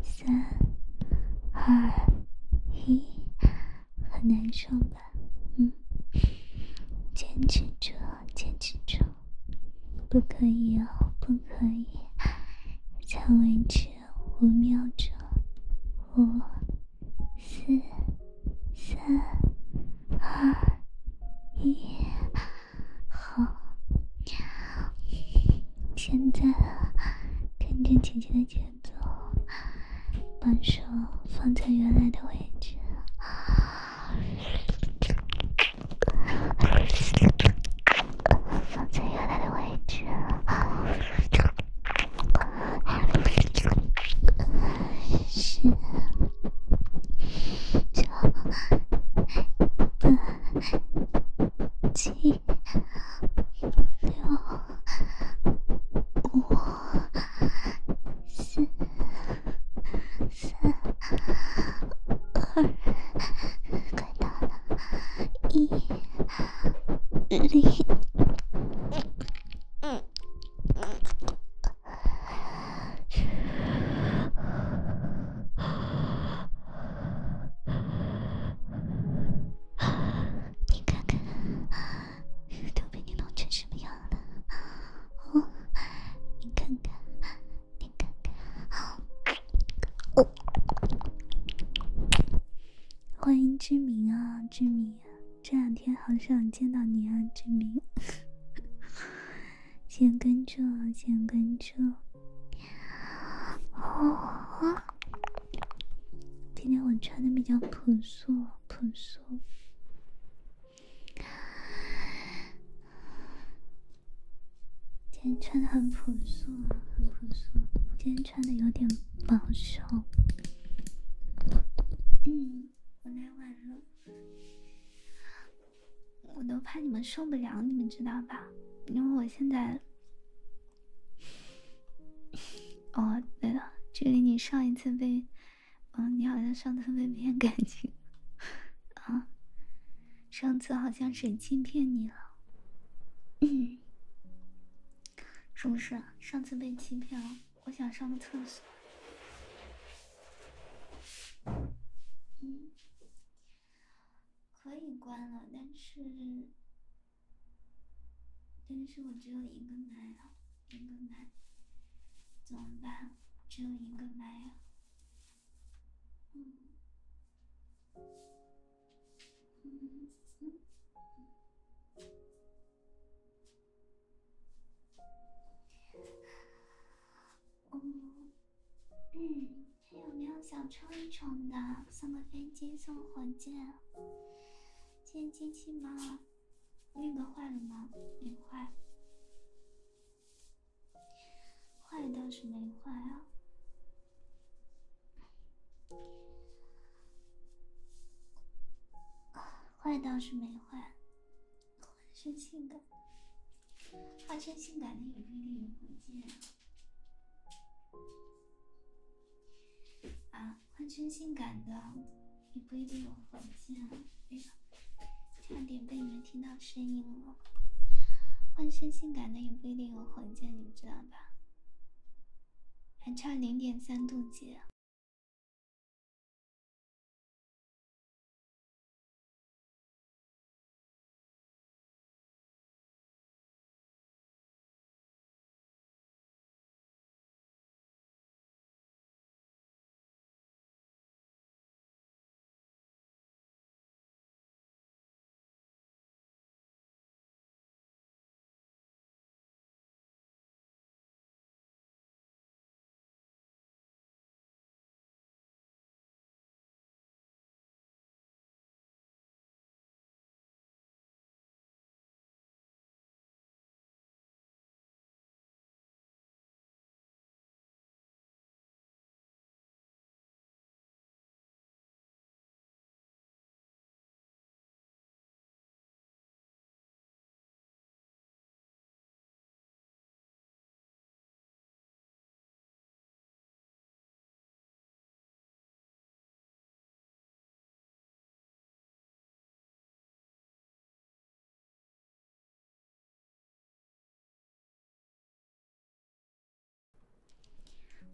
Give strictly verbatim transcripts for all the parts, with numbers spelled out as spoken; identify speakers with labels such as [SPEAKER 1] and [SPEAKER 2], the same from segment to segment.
[SPEAKER 1] 三、二、一，很难受吧？嗯，坚持住，坚持住，不可以哦，不可以！再维持五秒钟，五、四、三、二、一，好。现在跟着姐姐的节奏，把手放在原来的位置。放在原来的位置。是。九、八、七、六、五、四、三、二，快到了，一、零。你看看，都被你弄成什么样了？哦，你看看，你看看，哦，欢迎志明啊，志明，这两天好想见到你啊，志明。先关注，先关注。哦，今天我穿的比较朴素，朴素。今天穿的很朴素，很朴素。今天穿的有点保守。嗯，我来晚了，我都怕你们受不了，你们知道吧？因为我现在……哦，对了，距离你上一次被……嗯，你好像上次被骗感情啊，上次好像水晶骗你了。嗯。是不是？上次被欺骗了，我想上个厕所。嗯，可以关了，但是，但是我只有一个麦啊，一个麦，怎么办？只有一个麦啊。嗯，嗯嗯。嗯嗯，还有没有想抽一冲的？送个飞机，送火箭。今天机器吗？那个坏了吗？没坏。坏倒是没坏啊。坏倒是没坏。换身性感，换身性感的也不一定有火箭啊！换身性感的也不一定有火箭。哎呀，差点被你们听到声音了。换身性感的也不一定有火箭，你知道吧？还差零点三度几。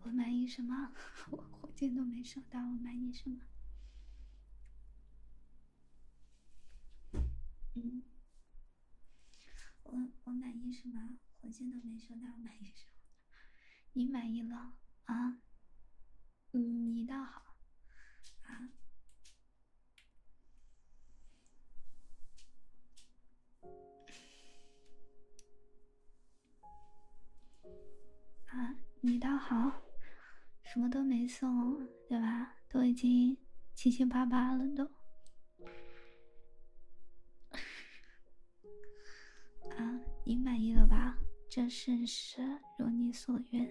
[SPEAKER 1] 我满意什么？我火箭都没收到，我满意什么？嗯，我我满意什么？火箭都没收到，我满意什么？你满意了啊？嗯，你倒好啊。啊，你倒好，什么都没送，对吧？都已经七七八八了都。啊，你满意了吧？这事实如你所愿。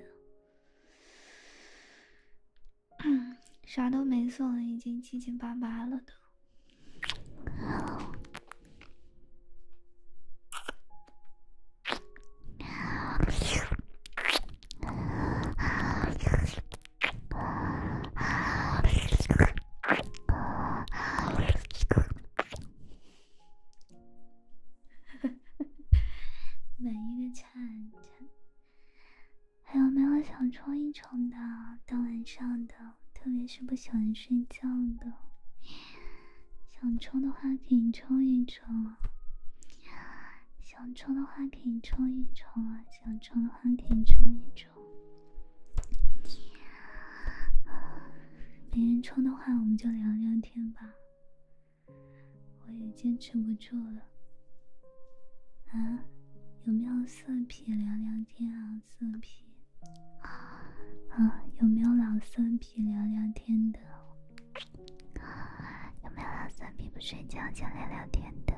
[SPEAKER 1] 嗯，啥都没送，已经七七八八了都。满意的惨惨，还有没有想冲一冲的？到晚上的，特别是不喜欢睡觉的，想冲的话可以冲一冲。想冲的话可以冲一冲啊，想冲的话可以冲一冲。没人冲的话，我们就聊聊天吧。我也坚持不住了。啊，有没有色皮聊聊天啊？色皮。啊，有没有老色皮聊聊天的？有没有老色皮不睡觉想聊聊天的？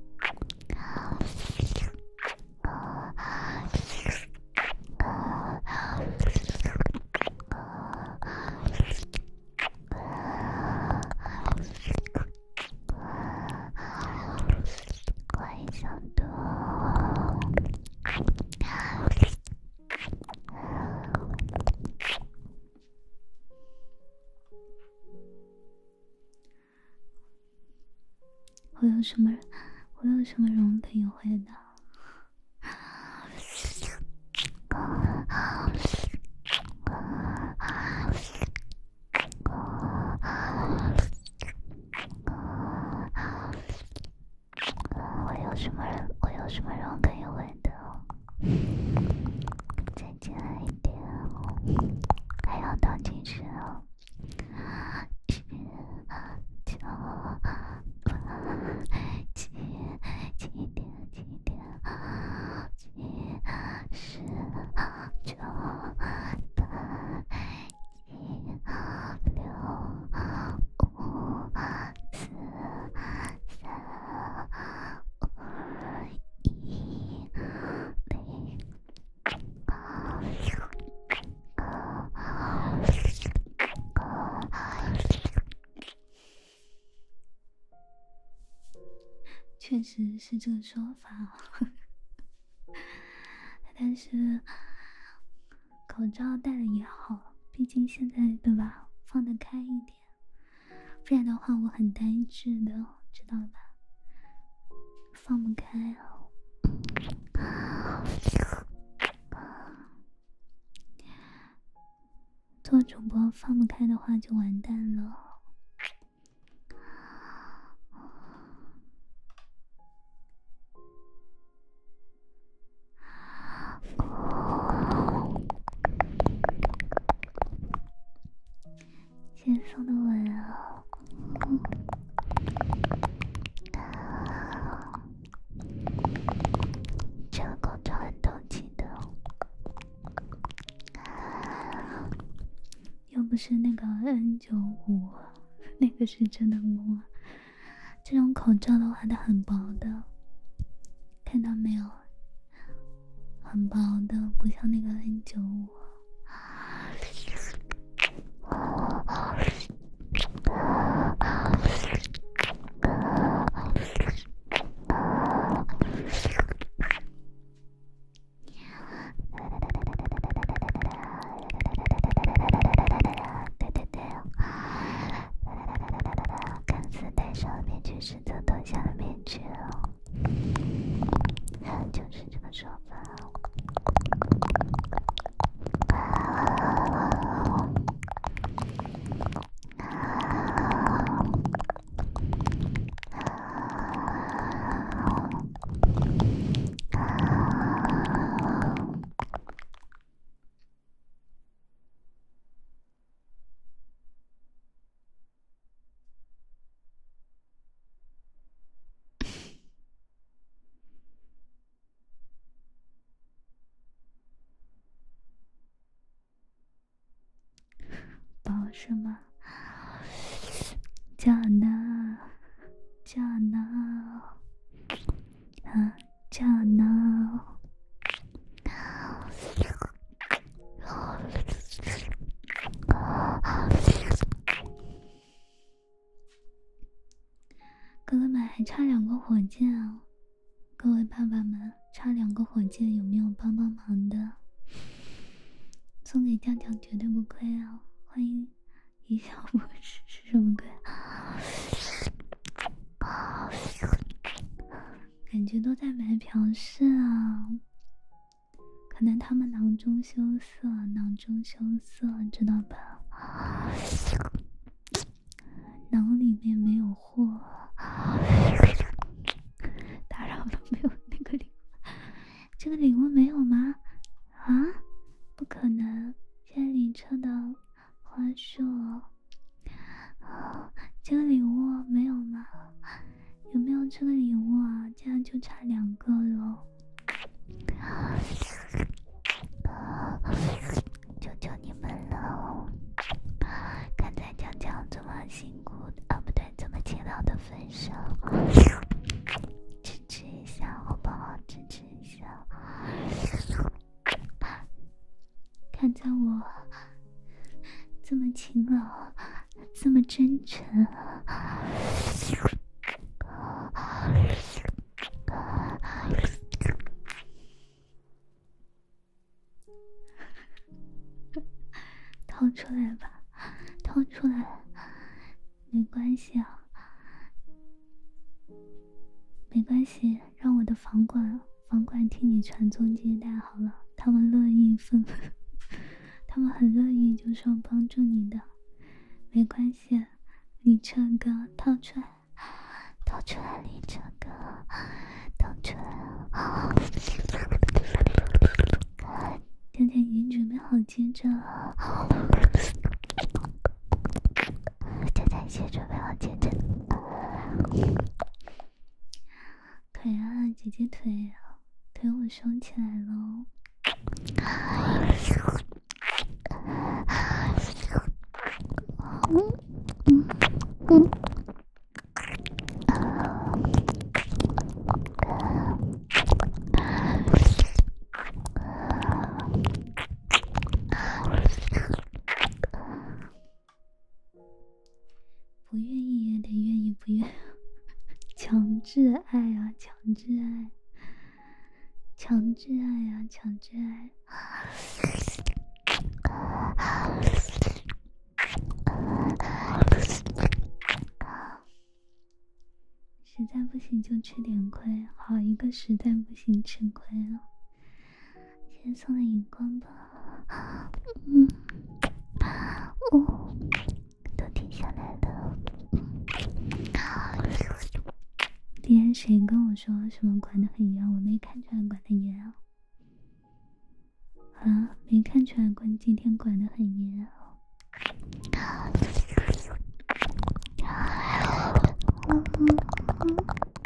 [SPEAKER 1] 我也想多。我有什么？我有什么容可以回答？我有什么人？我有什么容可以回答？再进来一点，还要倒计时哦。七九七七点七点七十九八七六五四三二一零。确实是这个说法，但是口罩戴了也好，毕竟现在对吧，放得开一点，不然的话我很呆滞的，知道吧？放不开哦。做主播放不开的话就完蛋了。谢谢送的吻啊！这个口罩很透气的，又不是那个 N 九十五，那个是真的摸。这种口罩的话，它很薄的，看到没有？很薄的，不像那个 N 九十五。对对对，看似戴上了面具，实则脱下了面具哦，就是这个说法。 是吗？叫呢，叫呢，啊，叫呢。哥哥们还差两个火箭啊！各位爸爸们，差两个火箭，有没有帮帮忙的？送给酱酱绝对不亏啊！欢迎一笑博士是什么鬼？感觉都在白嫖事啊！可能他们囊中羞涩，囊中羞涩，知道吧？囊里面没有货。打扰了，没有那个礼物，这个礼物没有吗？啊，不可能！现在领车的花束，啊，这个礼物没有吗？有没有这个礼物啊？这样就差两个了。求求你们了！看在江江这么辛苦的，啊不对，这么勤劳的份上，支持一下好不好？支持一下。看在我这么勤劳，这么真诚。掏出来吧，掏出来，没关系啊，没关系，让我的房管房管替你传宗接代好了，他们乐意分分，他们很乐意，就说帮助你的，没关系，李彻哥掏出来，掏出来，李彻哥掏出来了。甜甜已经准备好接着了，甜甜已经准备好接着。腿啊，姐姐腿，腿我收起来喽。嗯嗯嗯。不愿意也得愿意，不愿强制爱啊，强制爱，强制爱啊，强制爱。实在不行就吃点亏，好一个实在不行吃亏了。先送了荧光吧，嗯，哦，都停下来了。今天谁跟我说什么管得很严？我没看出来管得严啊！啊，没看出来管今天管得很严啊！嗯嗯嗯。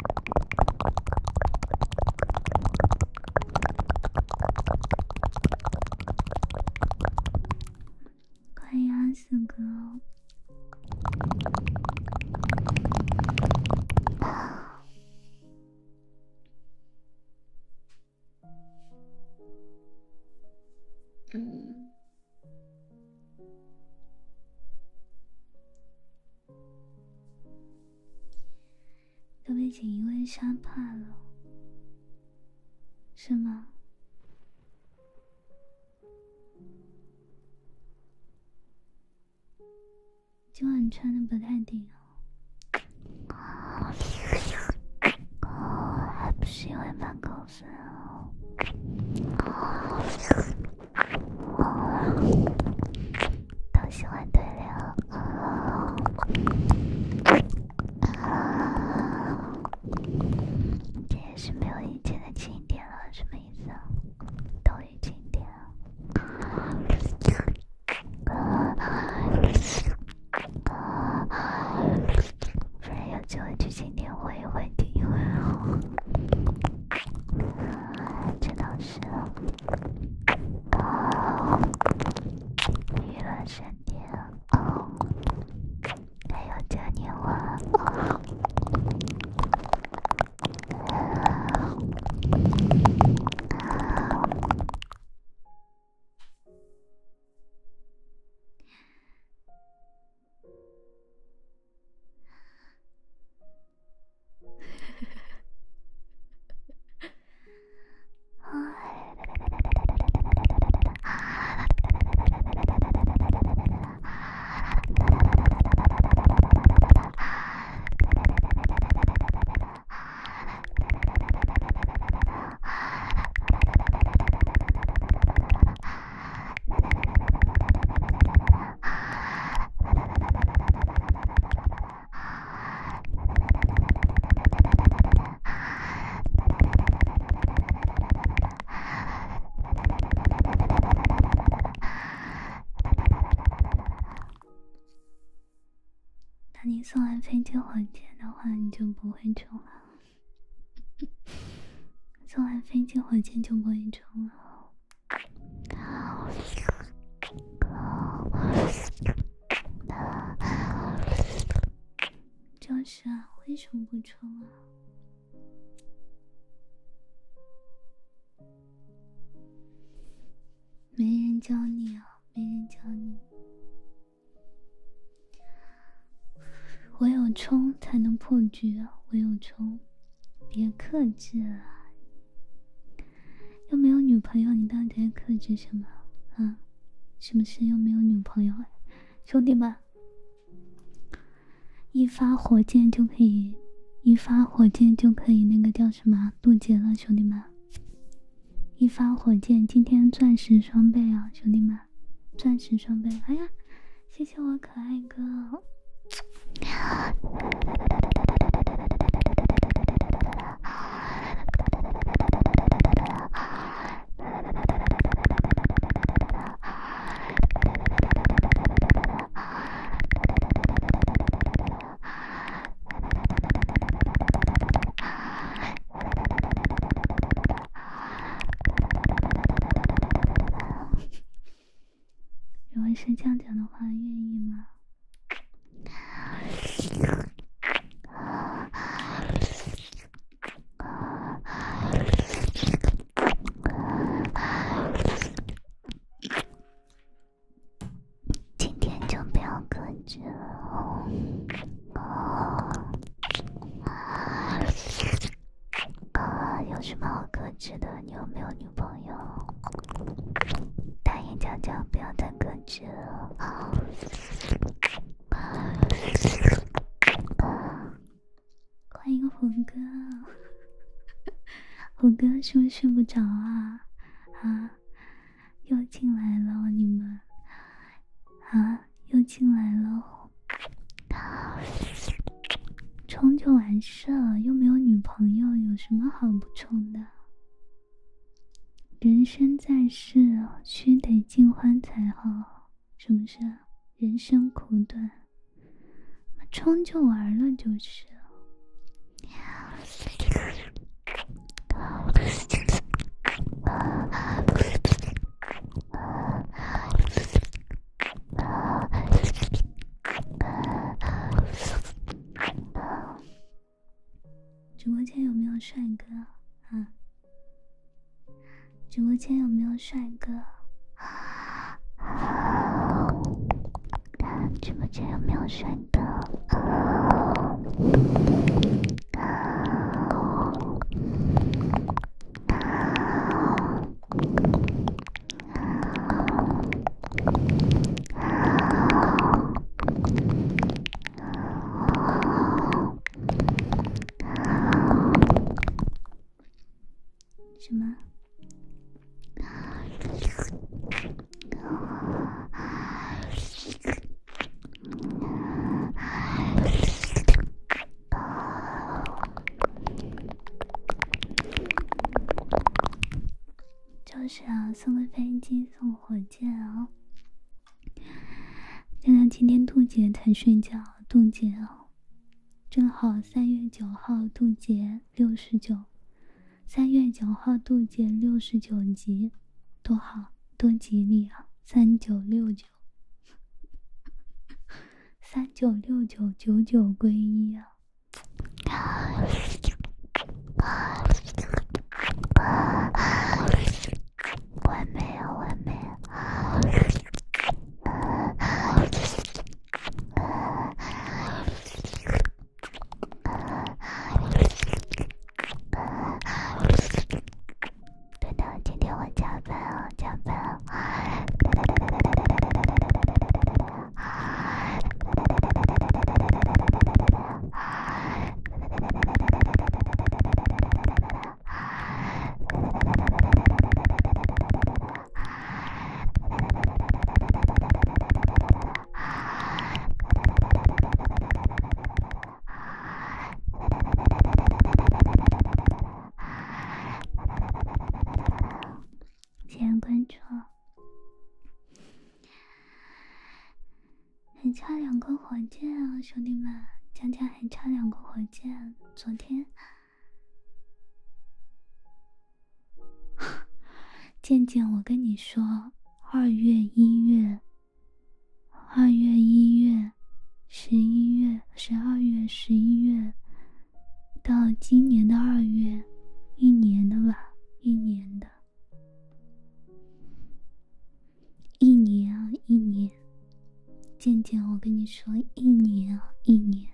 [SPEAKER 1] 快呀，四哥！嗯。都被锦衣卫杀怕了，是吗？今晚穿的不太顶哦，还不是因为蛮高分哦。都喜欢对聊，这也是没有以前的经典了，什么意思啊？都已经典了。不然有机会去经典会一会听一会哦。这倒是。 那你送完飞机火箭的话，你就不会冲了。送完飞机火箭就不会冲了。就是啊，为什么不冲啊？没人教你啊，没人教你。唯有冲才能破局啊！唯有冲，别克制啊！又没有女朋友，你到底在克制什么啊？是不是又没有女朋友？兄弟们，一发火箭就可以，一发火箭就可以那个叫什么渡劫了，兄弟们！一发火箭，今天钻石双倍啊，兄弟们！钻石双倍！哎呀，谢谢我可爱哥！如果是这样讲的话，愿意吗？今天就不要克制了。啊，有什么好克制的？你有没有女朋友？大爷讲讲，不要再克制了。欢迎虎哥，虎哥是不是睡不着啊？啊，又进来了，你们啊，又进来了，冲就完事了，又没有女朋友，有什么好不冲的？人生在世，须得尽欢才好，是不是？人生苦短，冲就完了就是。直播间有没有帅哥啊？直播间有没有帅哥？直播间有没有帅哥？什么？就是啊，送个飞机，送个火箭啊！这个今天渡劫才睡觉，渡劫啊！正好三月九号渡劫六十九，三月九号渡劫六十九级，多好，多吉利啊！三九六九，三九六九九九归一啊！完美啊，完美啊！对的，今天我加班啊，加班啊！ 还差两个火箭啊，兄弟们，佳佳还差两个火箭。昨天，渐渐，我跟你说，二月、一月、二月、一月、十一月、十二月、十一月，到今年的二月，一年的吧，一年的，一年啊，一年。渐渐，我跟你说，一年啊，一年，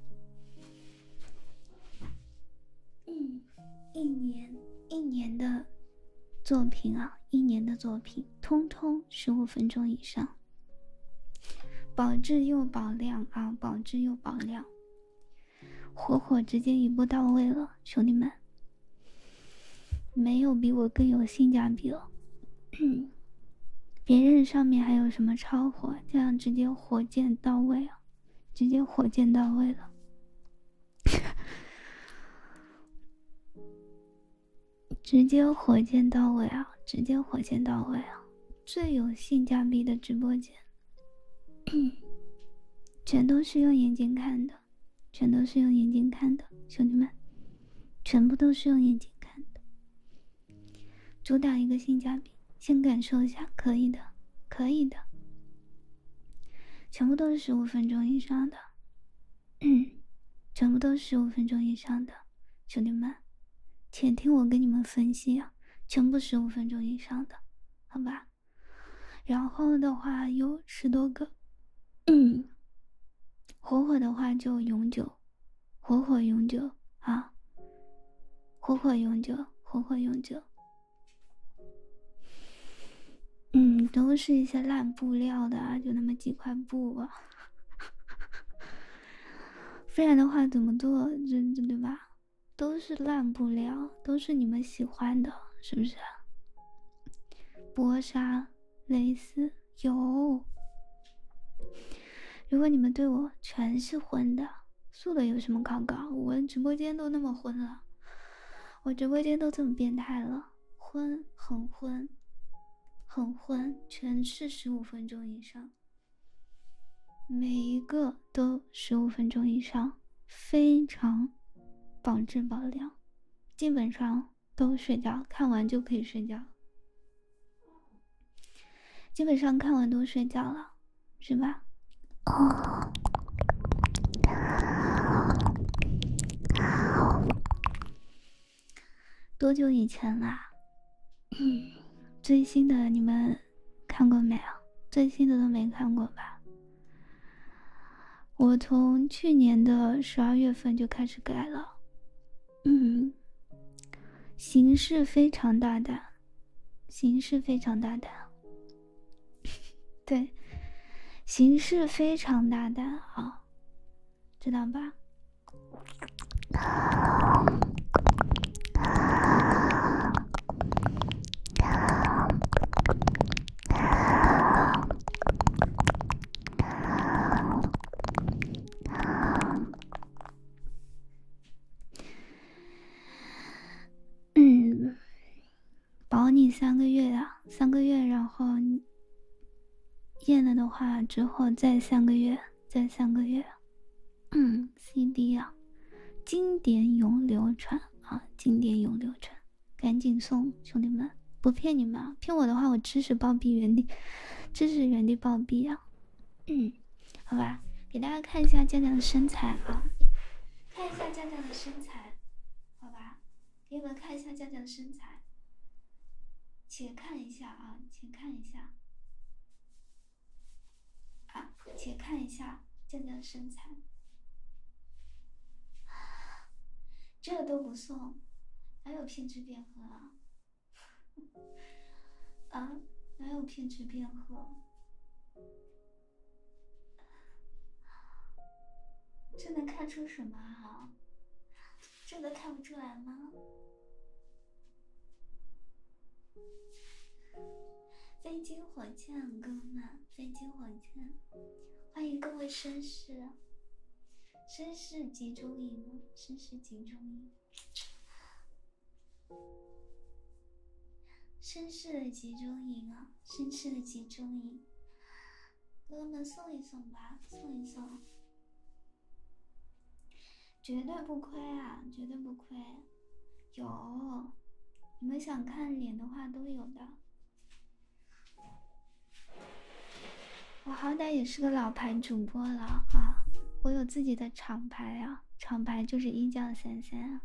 [SPEAKER 1] 嗯，一年，一年的作品啊，一年的作品，通通十五分钟以上，保质又保量啊，保质又保量，火火直接一步到位了，兄弟们，没有比我更有性价比了。别人上面还有什么超火，这样直接火箭到位啊，直接火箭到位了。直接火箭到位啊！直接火箭到位啊！最有性价比的直播间，全都是用眼睛看的，全都是用眼睛看的，兄弟们，全部都是用眼睛看的。主打一个性价比，先感受一下，可以的，可以的，全部都是十五分钟以上的，嗯，全部都是十五分钟以上的，兄弟们。且听我跟你们分析啊，全部十五分钟以上的，好吧？然后的话有十多个，嗯，火火的话就永久，火火永久啊，火火永久，火火永久。嗯，都是一些烂布料的啊，就那么几块布啊，不然的话怎么做？这这对吧？都是烂布料，都是你们喜欢的，是不是？薄纱、蕾丝有。如果你们对我全是荤的，素的有什么可搞？我直播间都那么荤了，我直播间都这么变态了，荤很荤，很荤，全是十五分钟以上，每一个都十五分钟以上，非常保质保量，基本上都睡觉，看完就可以睡觉，基本上看完都睡觉了，是吧？哦，多久以前啦？嗯，最新的你们看过没有？最新的都没看过吧？我从去年的十二月份就开始改了，嗯，形式非常大胆，形式非常大胆，对，形式非常大胆啊，知道吧？嗯，保你三个月啊，三个月，然后验了的话之后再三个月，再三个月。嗯 ，C D 啊，经典永流传啊，经典永流传，赶紧送兄弟们，不骗你们啊，骗我的话我知识暴毙原地，知识原地暴毙啊。嗯，好吧，给大家看一下酱酱的身材啊，看一下酱酱的身材，好吧，给你们看一下酱酱的身材，且看一下啊，且看一下。啊，且看一下酱酱身材，这都不送，哪有骗吃骗喝啊？啊，哪有骗吃骗喝？这能看出什么啊？这个看不出来吗？飞机火箭，哥们，飞机火箭，欢迎各位绅士，绅士集中营，绅士集中营，绅士的集中营啊，绅士的集中营， 哥哥们送一送吧，送一送，绝对不亏啊，绝对不亏。有，你们想看脸的话都有的。我好歹也是个老牌主播了啊，我有自己的厂牌啊，厂牌就是一酱三三，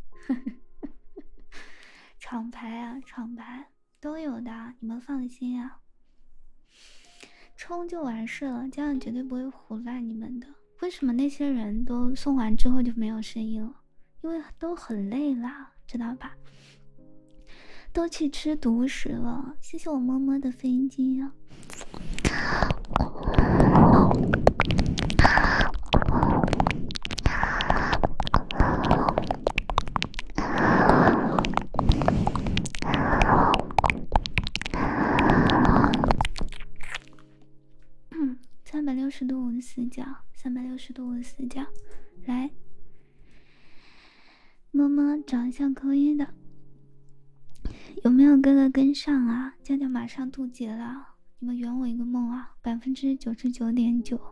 [SPEAKER 1] 厂牌啊，厂牌都有的，你们放心啊。充就完事了，这样绝对不会唬烂你们的。为什么那些人都送完之后就没有声音了？因为都很累啦，知道吧？都去吃独食了。谢谢我摸摸的飞机啊！三百六十度无死角，三百六十度无死角，来，摸摸长相可以的，有没有哥哥跟上啊？佳佳马上渡劫了，你们圆我一个梦啊！百分之九十九点九，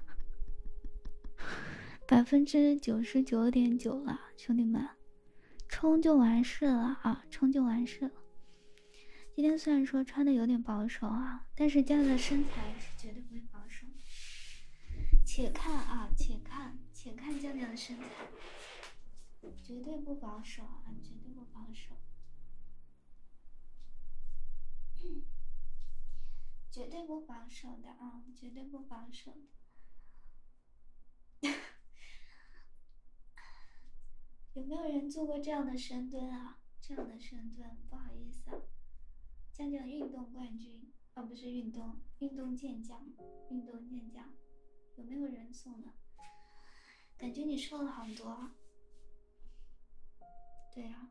[SPEAKER 1] 百分之九十九点九了，兄弟们，冲就完事了啊！冲就完事了。今天虽然说穿的有点保守啊，但是佳佳的身材是绝对不会保守的。且看啊，且看，且看佳佳的身材，绝对不保守啊，绝对不保守。绝对不保守的啊，绝对不保守的。有没有人做过这样的深蹲啊？这样的深蹲，不好意思啊，将将运动冠军，哦，不是运动，运动健将，运动健将，有没有人送的？感觉你瘦了好多。对呀、啊，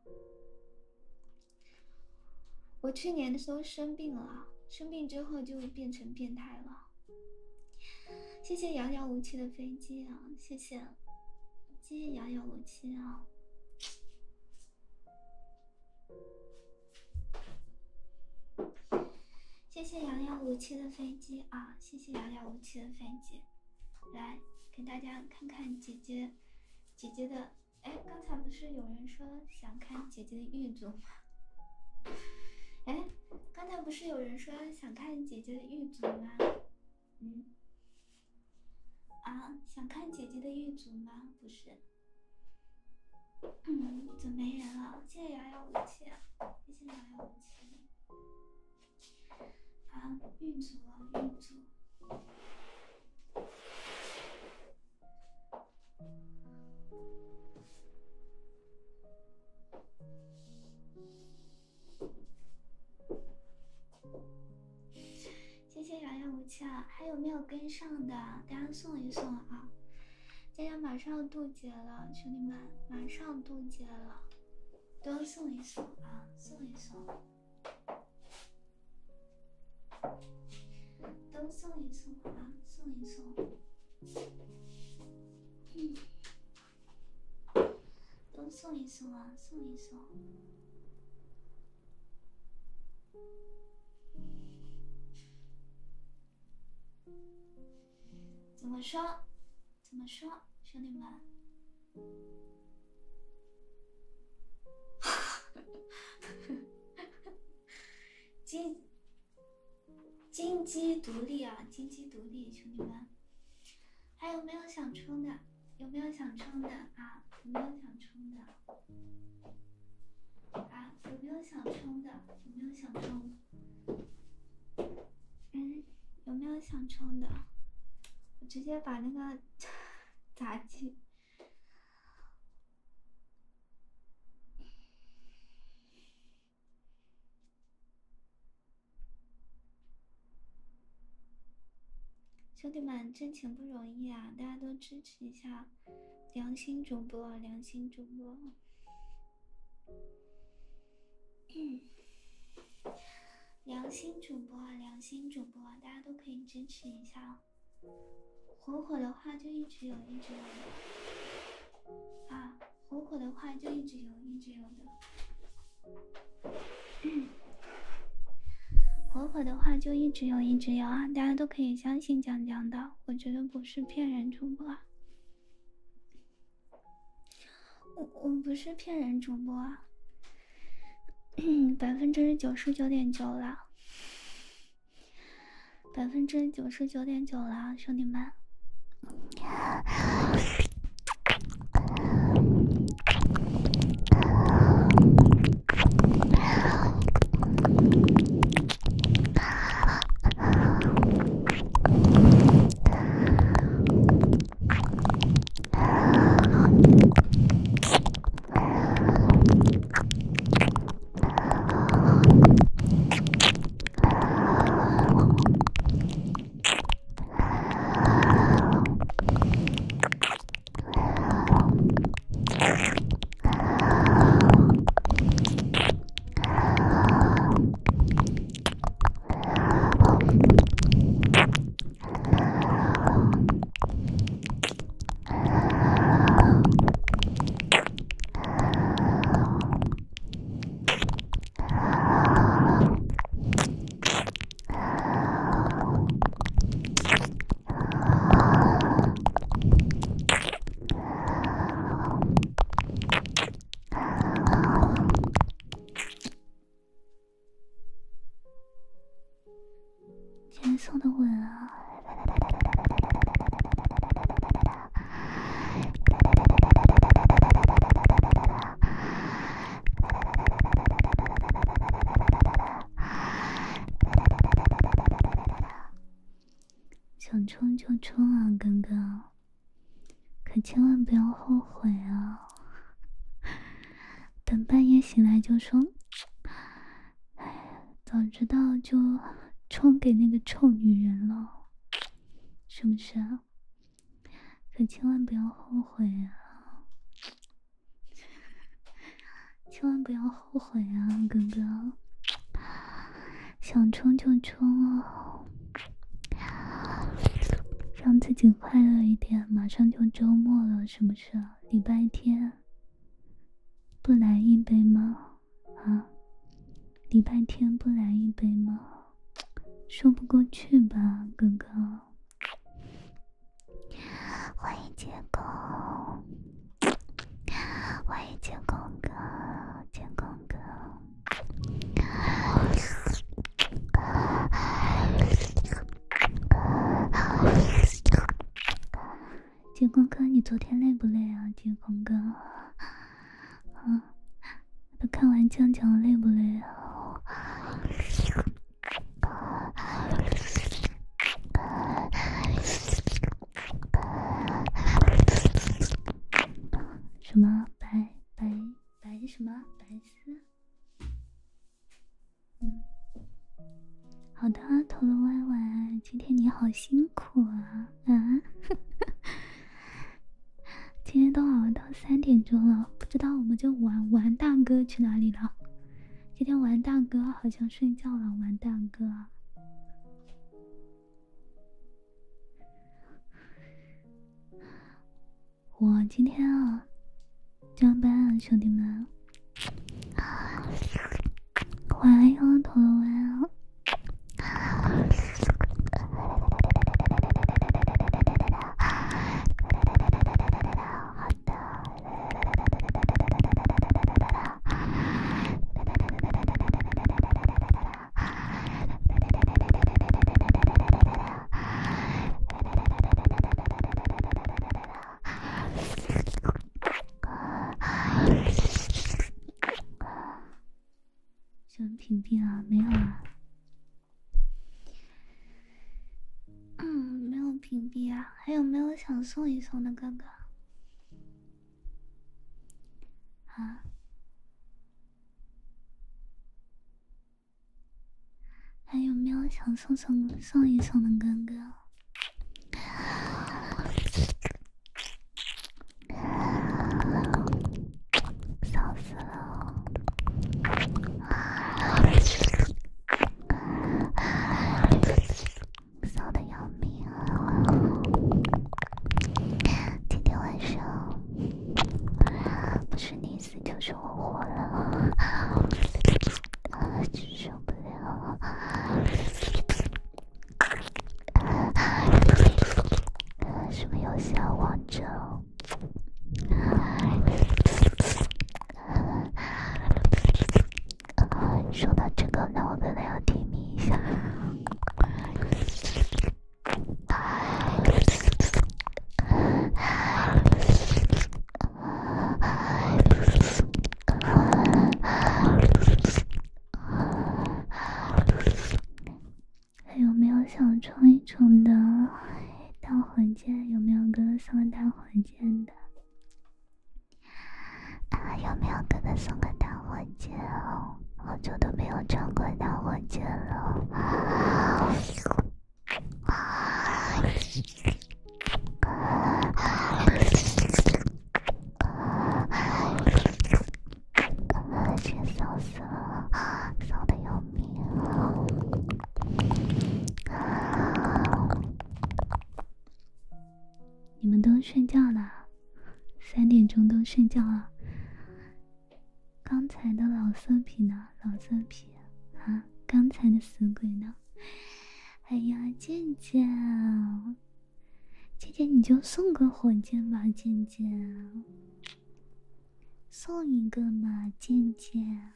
[SPEAKER 1] 我去年的时候生病了，生病之后就变成变态了。谢谢遥遥无期的飞机啊，谢谢，谢谢遥遥无期啊。谢谢遥遥无期的飞机啊！谢谢遥遥无期的飞机，来给大家看看姐姐，姐姐的。哎，刚才不是有人说想看姐姐的玉足吗？哎，刚才不是有人说想看姐姐的玉足吗？嗯，啊，想看姐姐的玉足吗？不是。嗯，怎么没人了？谢谢遥遥无期，谢谢遥遥无期。啊，玉足啊，玉足。谢谢遥遥无期啊！还有没有跟上的？大家送一送啊！大家马上要渡劫了，兄弟们，马上渡劫了，都要送一送啊！送一送。都送一送啊，送一送，嗯，都送一送啊，送一送。怎么说？怎么说，兄弟们？金。金鸡独立啊，金鸡独立，兄弟们，还有没有想冲的？有没有想冲的啊？有没有想冲的？啊，有没有想冲的？有没有想冲？嗯，有没有想冲的？我直接把那个杂技。兄弟们，挣钱不容易啊！大家都支持一下良心主播，良心主播。嗯，良心主播，良心主播，大家都可以支持一下。火火的话就一直有，一直有的。啊，火火的话就一直有，一直有的。嗯， 火火的话就一直有，一直有啊！大家都可以相信江江的，我觉得不是骗人主播啊。我我不是骗人主播啊，百分之九十九点九了，百分之九十九点九了，兄弟们。前送的吻啊！想冲就冲啊，哥哥！可千万不要后悔啊！等半夜醒来就说：“哎，早知道就冲给那个臭女人了，是不是啊？可千万不要后悔啊！千万不要后悔啊，哥哥！想冲就冲啊！让自己快乐一点，马上就周末了，是不是啊？礼拜天不来一杯吗？啊？礼拜天不来一杯吗？说不过去吧，哥哥。欢迎杰公，欢迎杰公哥，杰公哥。杰公哥，你昨天累不累啊？杰公哥，啊，都看完酱酱累不累啊？什么白白白什么白丝？嗯，好的，头了歪歪，今天你好辛苦啊啊！今天都熬到三点钟了，不知道我们这玩玩大哥去哪里了？今天玩大哥好像睡觉了，玩大哥。我今天啊加班啊，兄弟们。晚安哟，头了晚安。想屏蔽啊？没有啊。嗯，没有屏蔽啊。还有没有想送一送的哥哥？啊？还有没有想送送送一送的哥哥？笑死了！骚的要命啊！今天晚上不是你死就是我活了，受不了！ 喜欢王者。说到这个，那我可能要提名一下。还有没有想冲一冲的大火箭？有没有哥哥送个大火箭的？啊，有没有哥哥送个大火箭哦？好久都没有穿过大火箭了。真笑死了，笑得要命。你们都睡觉了？三点钟都睡觉了？刚才的老色批呢？老色批啊！刚才的死鬼呢？哎呀，健健，健健你就送个火箭吧，健健，送一个嘛，健健。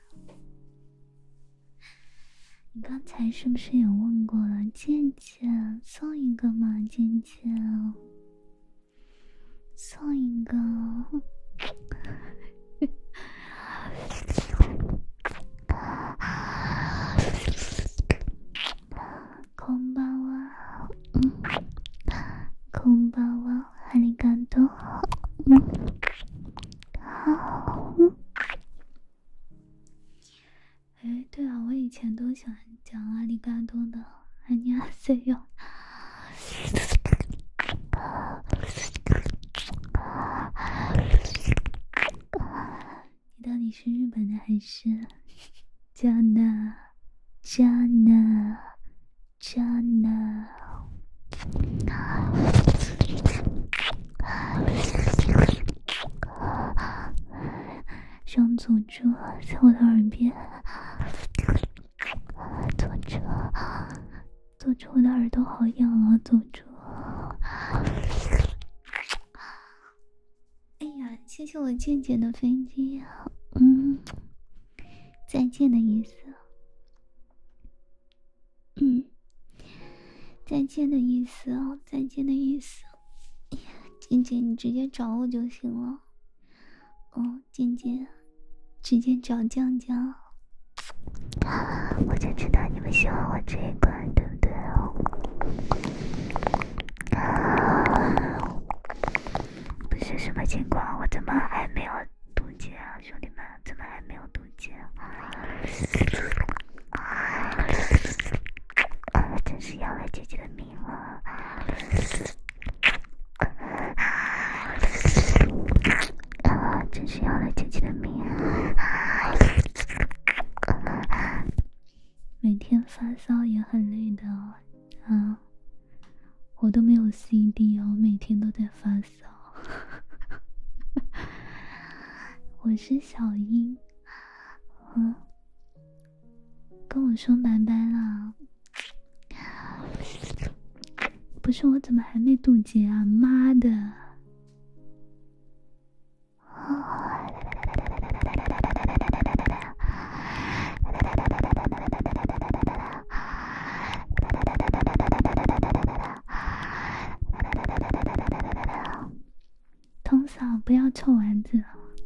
[SPEAKER 1] 你刚才是不是也问过了？健健，送一个嘛，健健，送一个。空巴哇，嗯，空巴哇，阿里嘎多，嗯，好，嗯。哎，对啊，我以前都喜欢讲阿里嘎多的，安妮阿塞哟。你到底是日本的还是加纳？加纳？加纳？让佐助在我的耳边，佐助，佐助，我的耳朵好痒啊，佐助。哎呀，谢谢我健健的飞机，嗯，再见的意思，嗯，再见的意思哦，再见的意思。哎呀，健健你直接找我就行了。哦，健健，直接找酱酱。我就知道你们喜欢我这一款，对不对哦？不是什么情况？我怎么还没有渡劫啊，兄弟们？怎么还没有渡劫啊？啊，真是要了姐姐的命了！啊，真是要了姐姐的命！每天发烧也很累的哦，啊，我都没有 C D 哦，每天都在发烧。我是小英，嗯，跟我说拜拜啦。不是，我怎么还没渡劫啊？妈的！通嫂，不要臭丸子，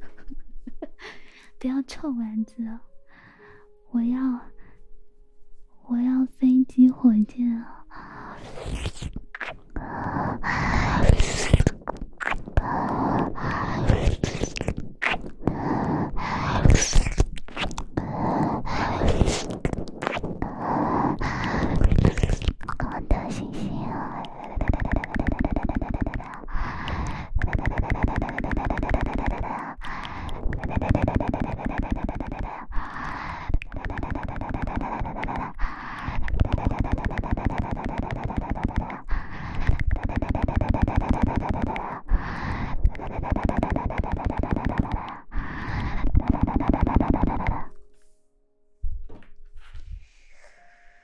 [SPEAKER 1] 不要臭丸子，我要，我要飞机火箭啊！好的，星星啊！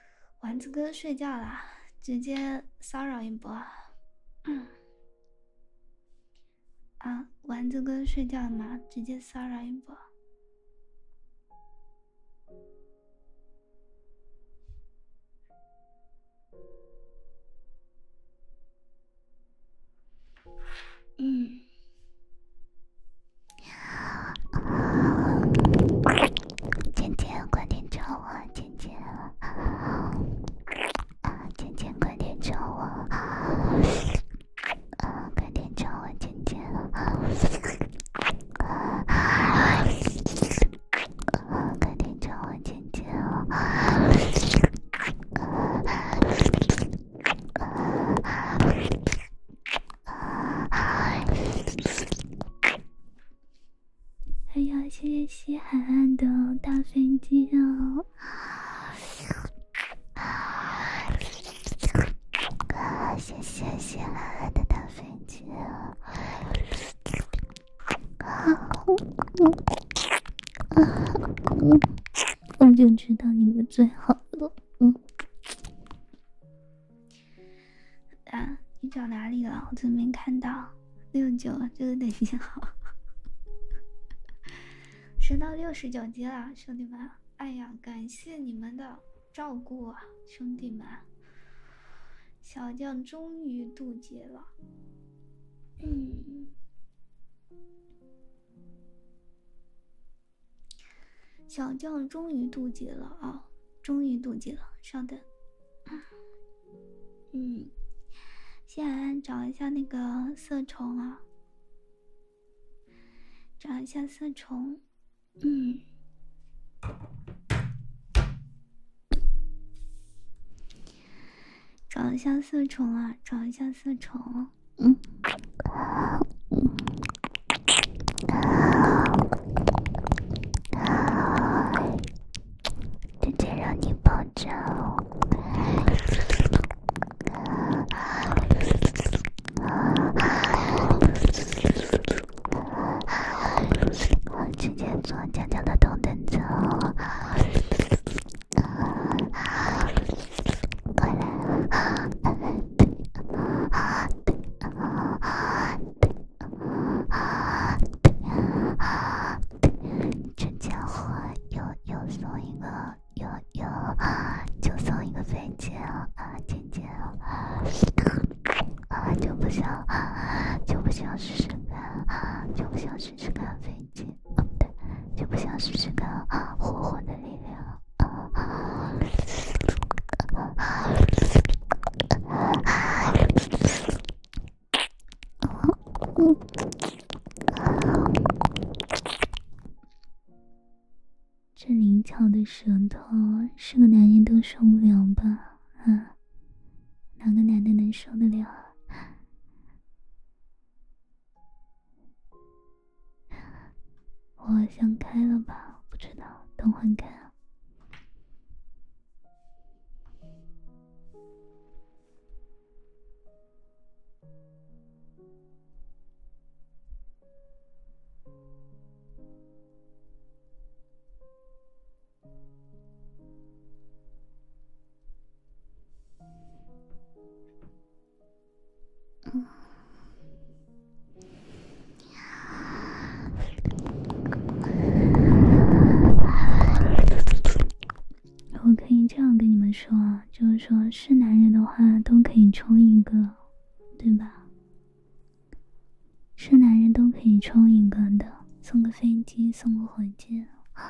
[SPEAKER 1] 丸子哥睡觉啦，直接骚扰一波。嗯， 啊，丸子哥睡觉了吗？直接骚扰一波。嗯。姐姐，快点找我！姐姐，姐姐，快点找我！啊，快点找我，姐姐！快点找我，姐姐！还有，谢谢西海岸的大飞机哦！谢谢西海岸的大飞机啊！我就知道你们最好了。嗯。啊，你找哪里了？我怎么没看到？六九，这个等一下好。升到六十九级了，兄弟们！哎呀，感谢你们的照顾啊，兄弟们！小将终于渡劫了。嗯。小将终于渡劫了啊！终于渡劫了，稍等。嗯，先来找一下那个色虫啊，找一下色虫。嗯，找一下色虫啊，找一下色虫。嗯。姐姐让你抱着我直接坐佳佳的头等舱。快来！这家伙又又送一个，又又就送一个飞机啊！啊，姐姐啊，就不想就不想试试看，就不想试试看飞机，哦不对，就不想试试看火火的力量。这灵巧的舌头，是个男人都受不了吧？啊，哪个男的能受得了？我好像开了吧？不知道，等会开啊。嗯。我可以这样跟你们说啊，就是说是男人的话都可以冲一个，对吧？是男人都可以冲一个的，送个飞机，送个火箭。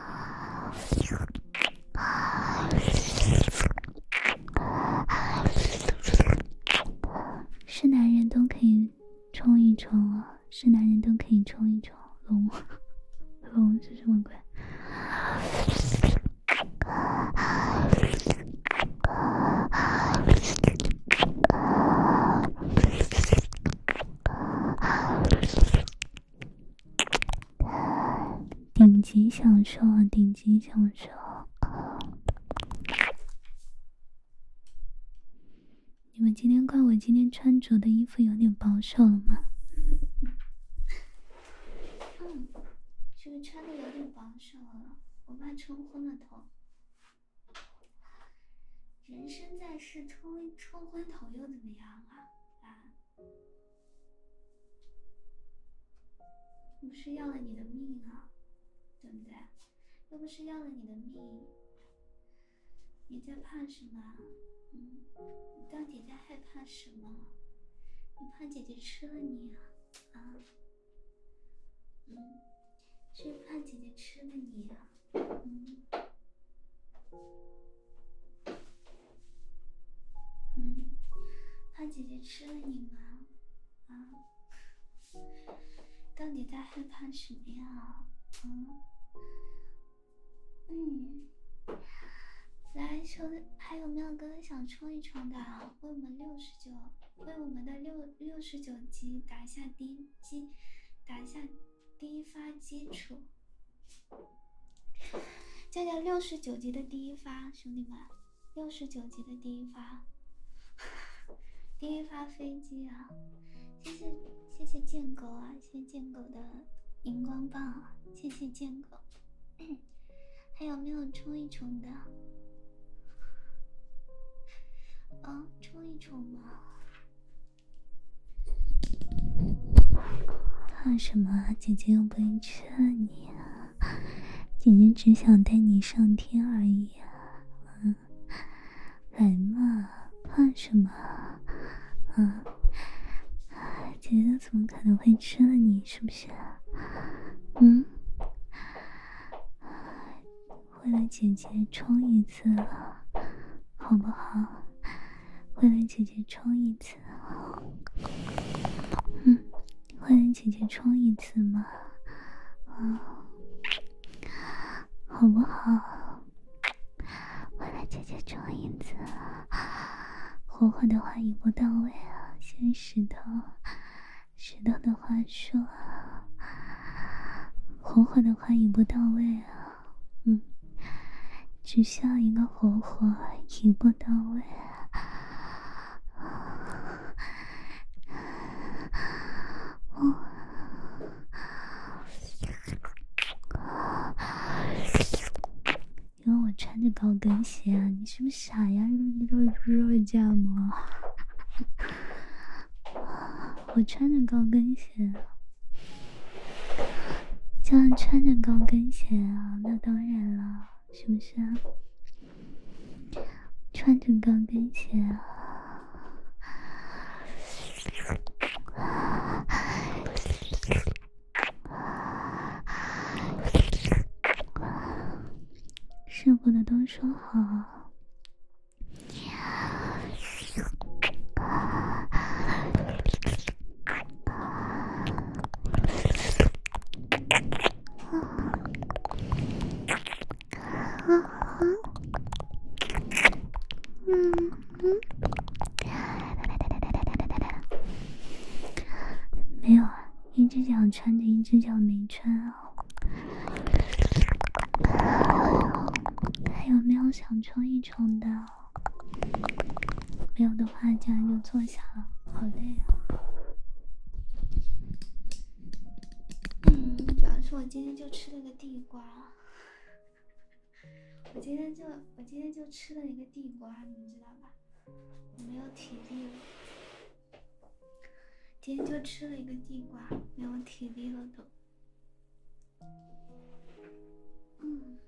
[SPEAKER 1] 是男人都可以冲一冲啊，是男人都可以冲一冲。龙，龙是什么鬼？顶级享受，顶级享受。你们今天怪我今天穿着的衣服有点保守了吗？嗯，是不是穿的有点保守了？我怕冲昏了头。人生在世，冲冲昏头又怎么样啊？啊！ 又不是要了你的命啊，对不对？又不是要了你的命，你在怕什么？嗯，你到底在害怕什么？你怕姐姐吃了你啊？啊？嗯，是怕姐姐吃了你啊？嗯。嗯，怕姐姐吃了你吗？啊？到底在害怕什么呀？嗯。嗯。来，兄弟，还有没有哥哥想冲一冲的？为我们六十九，为我们的六六十九级打下第一基，打下第一发基础。这叫六十九级的第一发，兄弟们，六十九级的第一发，第一发飞机啊！谢谢谢谢剑狗啊，谢谢剑狗的荧光棒啊，谢谢剑狗。还有没有冲一冲的？啊，冲一冲嘛！怕什么？姐姐又不会吃了你啊！姐姐只想带你上天而已啊！嗯，来嘛，怕什么？啊，姐姐怎么可能会吃了你？是不是？嗯，为了姐姐冲一次了，好不好？为了姐姐冲一次，嗯，为了姐姐冲一次嘛，啊，好不好？为了姐姐冲一次，火火的话一步到位啊！谢谢石头，石头的话说，火火的话一步到位啊，嗯，只需要一个火火一步到位啊。因为我穿着高跟鞋啊，你是不是傻呀？热热热架吗？我穿着高跟鞋，就要穿着高跟鞋啊，那当然了，是不是啊？穿着高跟鞋啊。舍不得都说好，嗯嗯，没有啊，一只脚穿着，一只脚没穿啊。还有没有想冲一冲的？没有的话，这样就坐下了，好累啊。嗯，主要是我今天就吃了个地瓜，我今天就我今天就吃了一个地瓜，你们知道吧？我没有体力了，今天就吃了一个地瓜，没有体力了都。嗯。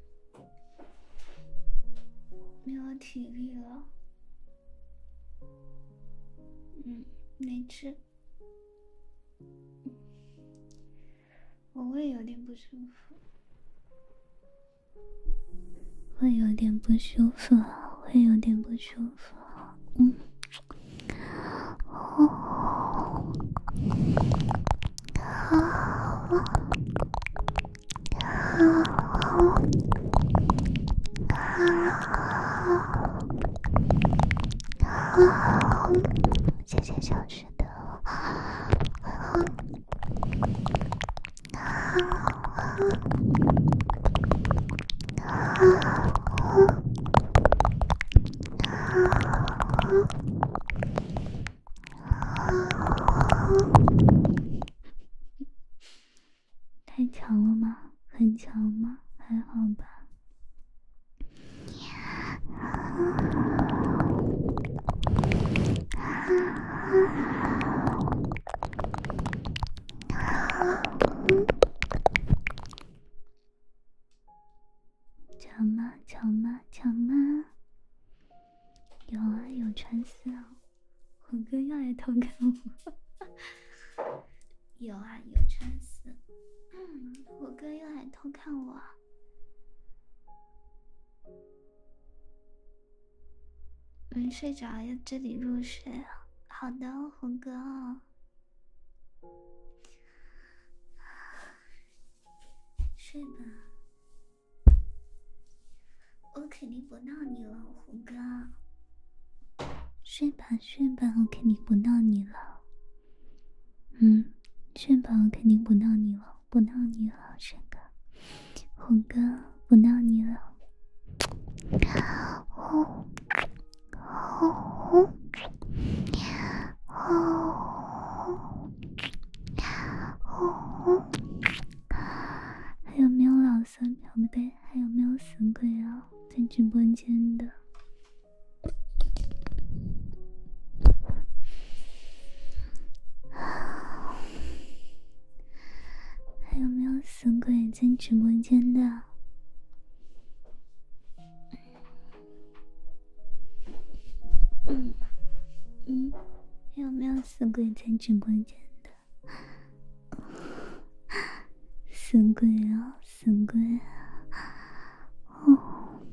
[SPEAKER 1] 没有体力了，嗯，没吃，我胃有点不舒服，胃有点不舒服，胃有点不舒服，嗯，哦，啊啊！谢谢小石头。太强了吗？很强吗？还好吧。嗯穿丝啊？虎哥又来偷看我。有啊，有穿丝。嗯，虎哥又来偷看我。嗯，睡着要这里入睡啊。好的，虎哥。睡吧，我肯定不闹你了，虎哥。睡吧，睡吧，我肯定不闹你了。嗯，睡吧，我肯定不闹你了，不闹你了，睡吧，虎哥，不闹你了。哦哦哦哦！还有没有老色票？不对，还有没有死鬼啊？在直播间的。还有没有死鬼在直播间的？嗯嗯，还有没有死鬼在直播间的？死鬼啊，死鬼啊！哦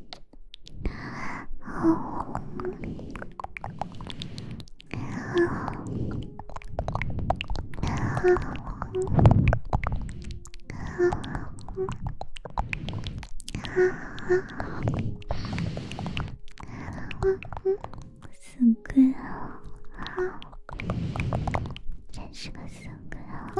[SPEAKER 1] 哦。死鬼啊！真是个死鬼啊！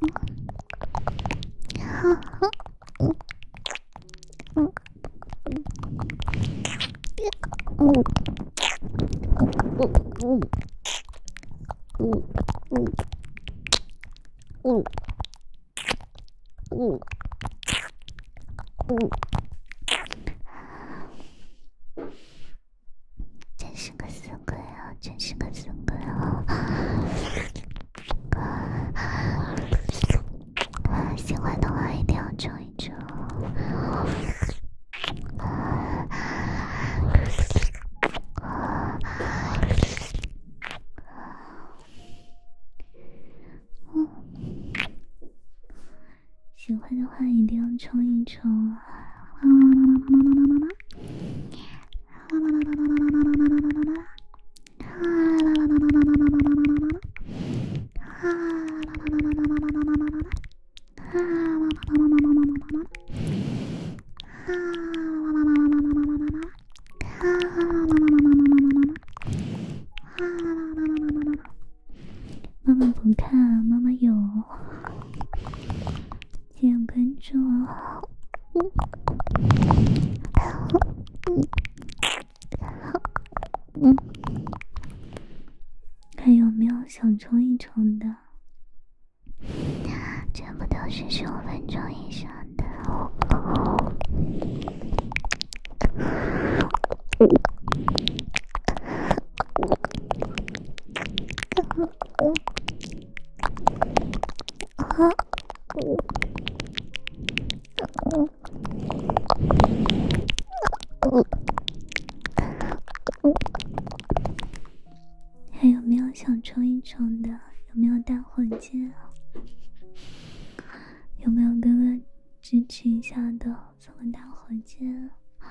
[SPEAKER 1] 真是个死鬼啊！真是个死鬼啊！喜欢的话一定要冲一冲。喜欢的话一定要冲一冲啊！妈妈不看，妈妈有。点关注。嗯，还有没有想冲一冲的？全部都是十五分钟以上的。还有没有想冲一冲的？有没有大火箭啊？有没有哥哥支持一下的？送个大火箭。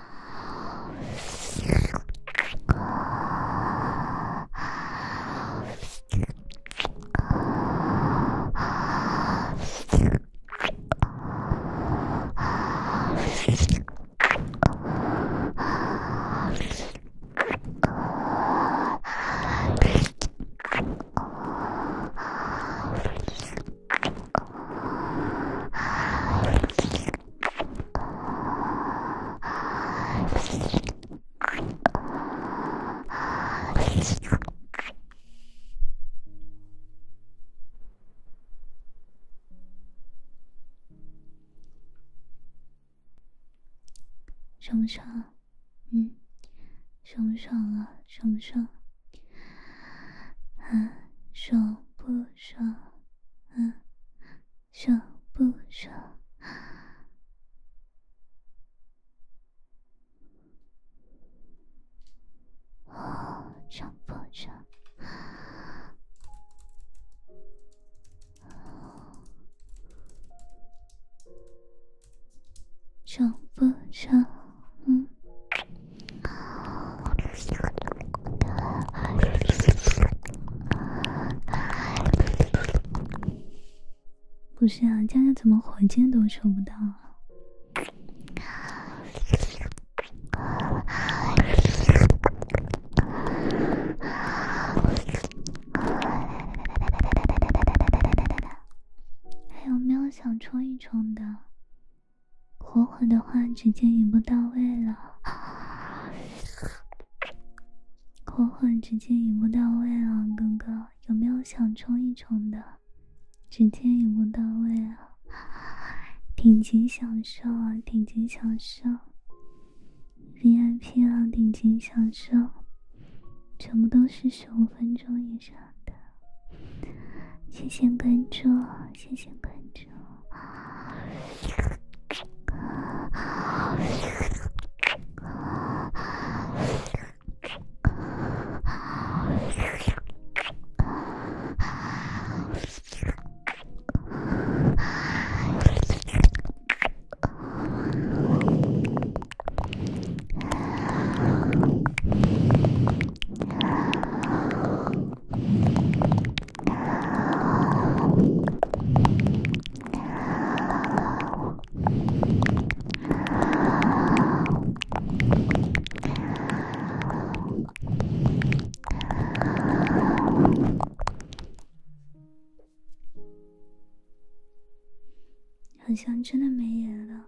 [SPEAKER 1] 爽不爽？嗯，爽不爽啊？爽不爽？啊，爽不爽？嗯，爽不爽？哦，爽不爽不爽？嗯。不是啊，佳佳怎么火箭都收不到啊？还有没有想冲一冲的？火火的话直接一步到位了，火火直接一步到位了，哥哥有没有想冲一冲的？直接一步到位啊！顶级享受啊，顶级享受 ，V I P 啊，顶级享受，全部都是十五分钟以上的。谢谢关注，谢谢关注。好像真的没人了。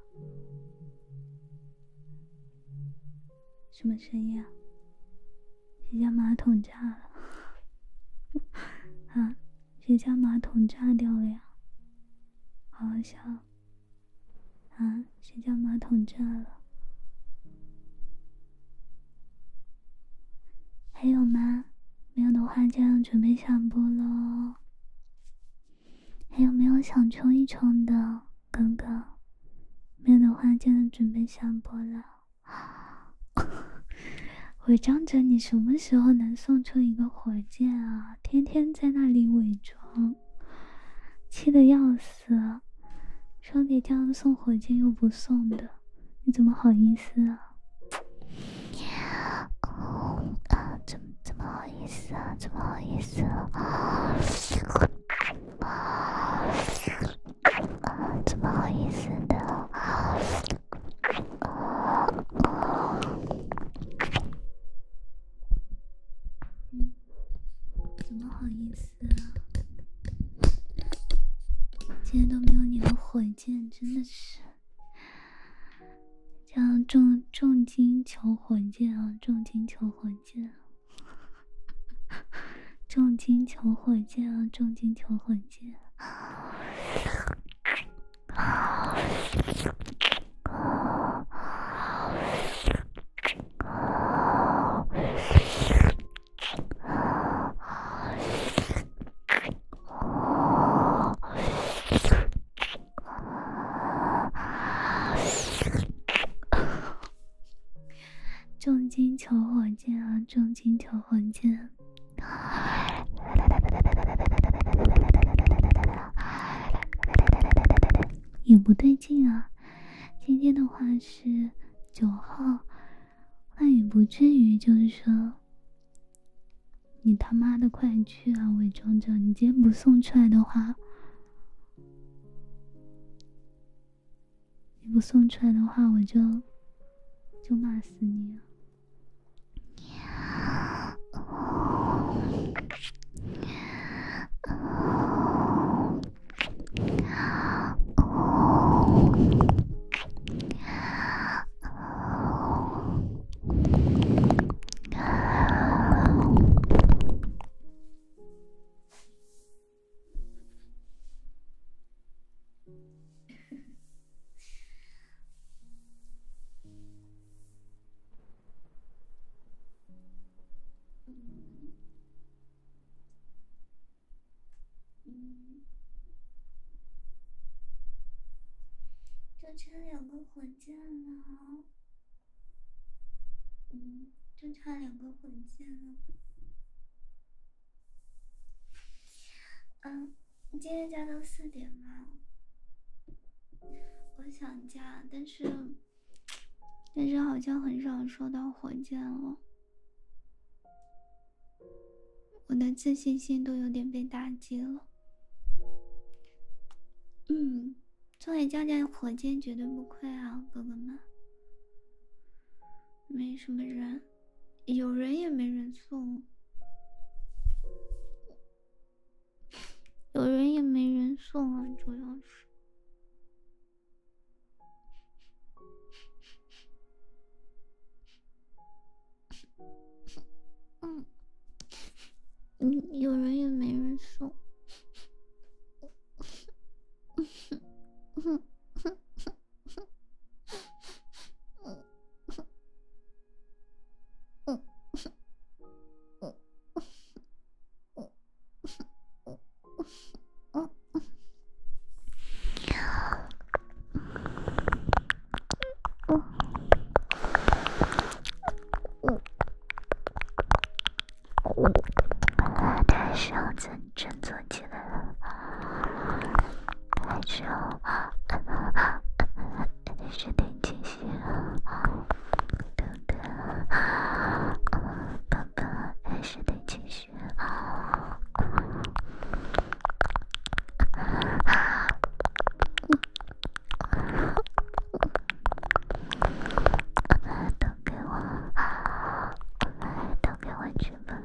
[SPEAKER 1] 什么声音啊？谁家马桶炸了？啊？谁家马桶炸掉了呀？好好笑。啊？谁家马桶炸了？还有吗？没有的话，这样准备下播喽。还有没有想冲一冲的哥哥？没有的话，这样准备下播了。伪装者，你什么时候能送出一个火箭啊？天天在那里伪装，气得要死。说给这样送火箭又不送的，你怎么好意思啊？啊，怎么怎么好意思啊？怎么好意思啊？啊，怎么好意思的？嗯，怎么好意思啊？今天都没有你的火箭，真的是。这样重重金求火箭啊！重金求火箭，重金求火箭啊！重金求火箭。重金求火箭啊！重金求火箭。也不对劲啊！今天的话是九号，那也不至于，就是说，你他妈的快去啊！伪装者，你今天不送出来的话，你不送出来的话，我就就骂死你啊！就差两个火箭了，嗯，就差两个火箭了。嗯，你今天加到四点吗？ 我想加，但是但是好像很少收到火箭了，我的自信心都有点被打击了。嗯，送给佳佳火箭绝对不亏啊，哥哥们。没什么人，有人也没人送，有人也没人送啊，主要是。嗯嗯，有人也没人送。还是要振振作起来了，还是要身体清晰，对不对？爸爸还是得清晰。都给我，都给我去吧。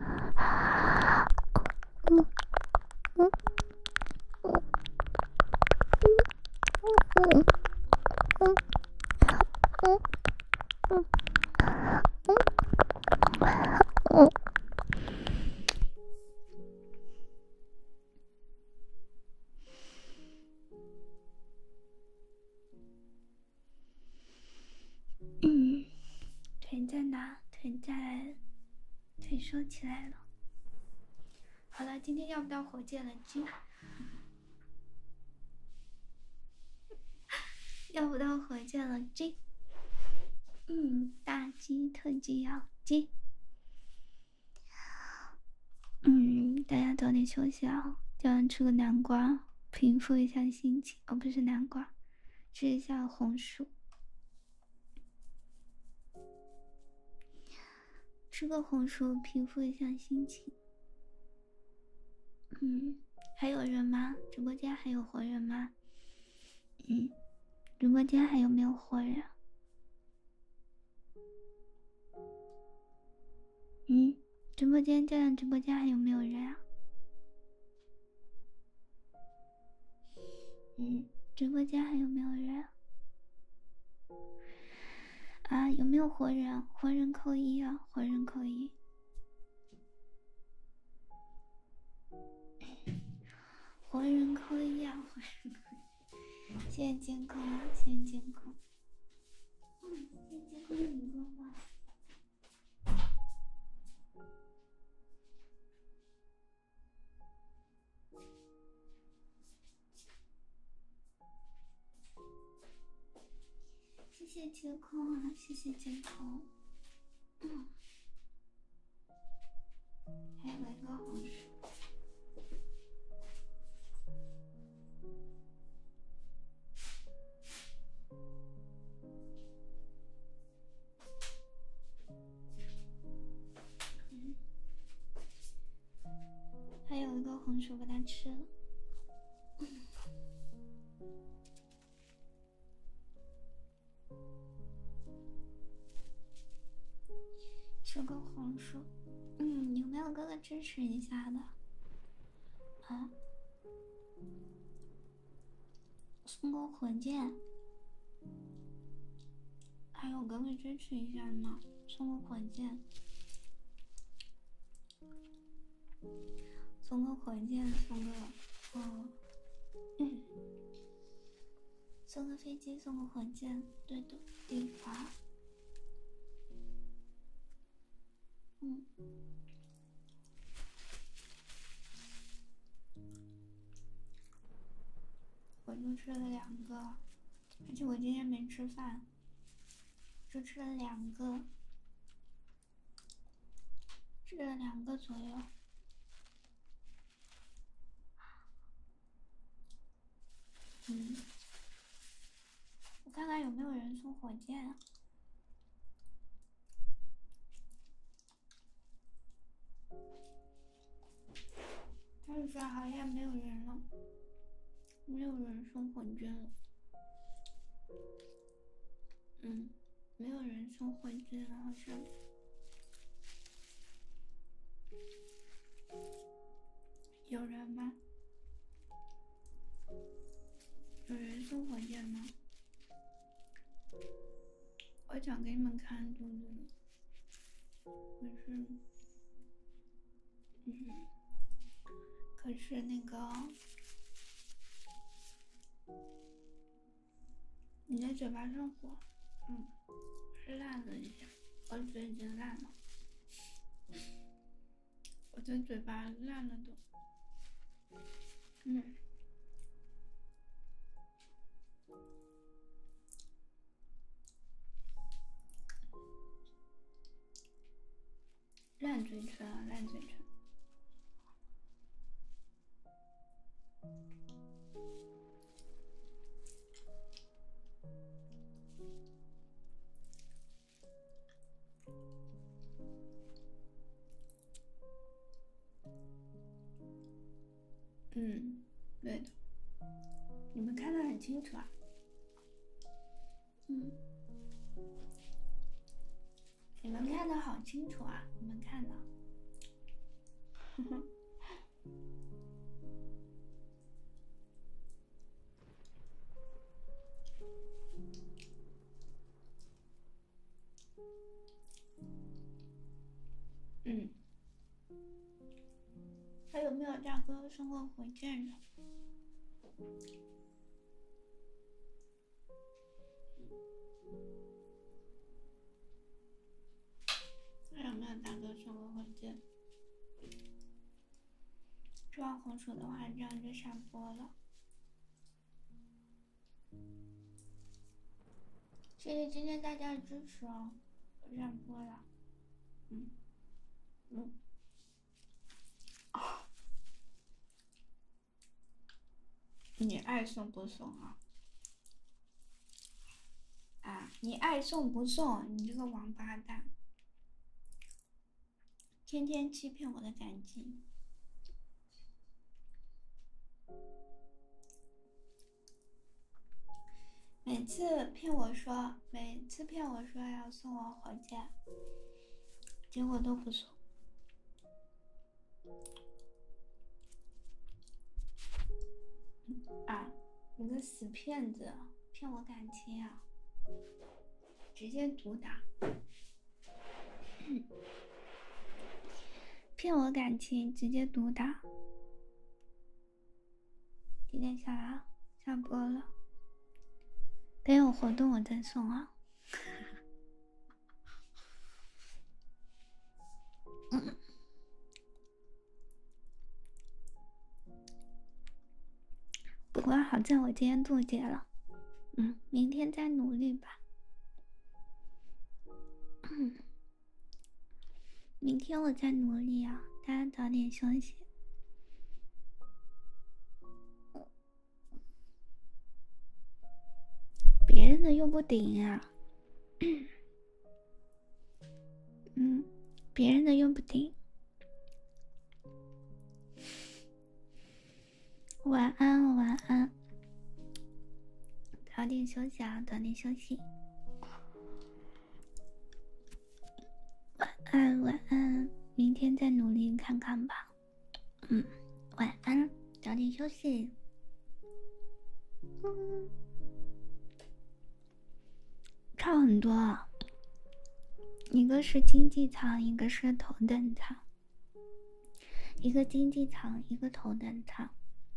[SPEAKER 1] 嗯嗯嗯嗯嗯嗯嗯嗯。嗯，腿在哪？腿在，腿收起来了。好了，今天要不到火箭了，今要不到火箭了，今嗯，大鸡特鸡要鸡。嗯，大家早点休息啊，叫人吃个南瓜，平复一下心情。哦，不是南瓜，吃一下红薯。吃个红薯，平复一下心情。嗯，还有人吗？直播间还有活人吗？嗯，直播间还有没有活人？嗯，直播间这样，直播间还有没有人啊？嗯，直播间还有没有人？啊，有没有活人？活人扣一啊，活人扣一。活人扣一啊，活人扣一。谢谢监控啊，谢谢监控。嗯，谢谢监控的荧光棒。谢谢监控啊，谢谢监控。嗯，还有一个红薯。嗯，还有一个红薯把它吃了。嗯，吃个红薯。嗯，有没有哥哥支持一下的？啊，送个火箭。还有哥哥支持一下吗？送个火箭。送个火箭，送个，哦，嗯，送个飞机，送个火箭，对的，地方。嗯，我就吃了两个，而且我今天没吃饭，就吃了两个，吃了两个左右。嗯， 有没有人送火箭啊？但是好像没有人了，没有人送火箭了。嗯，没有人送火箭了，好像。有人吗？有人送火箭吗？我想给你们看肚子，可是，嗯，可是那个，你的嘴巴上火，嗯，烂了一下，我嘴已经烂了，我的嘴巴烂了都，嗯。烂嘴唇啊，烂嘴唇。嗯，对的，你们看得很清楚啊。嗯，你们看得好清楚啊，你们看的。嗯，还有没有大哥送过火箭的？还有没有大哥送过火箭？抓红薯的话，这样就下播了。谢谢今天大家的支持哦，我下播了。嗯嗯。哦，你爱送不送啊？啊，你爱送不送？你这个王八蛋，天天欺骗我的感情。每次骗我说，每次骗我说要送我火箭，结果都不送。啊，你个死骗子，骗我感情啊！直接毒打。骗我感情，直接毒打。几点下来？下播了。等有活动我再送啊。嗯。不过好在我今天渡劫了，嗯，明天再努力吧。嗯，明天我再努力啊，大家早点休息。别人的又不顶啊。嗯，别人的又不顶。晚安，晚安，早点休息啊，早点休息。晚安，晚安，明天再努力看看吧。嗯，晚安，早点休息。嗯，差很多啊，一个是经济舱，一个是头等舱，一个经济舱，一个头等舱。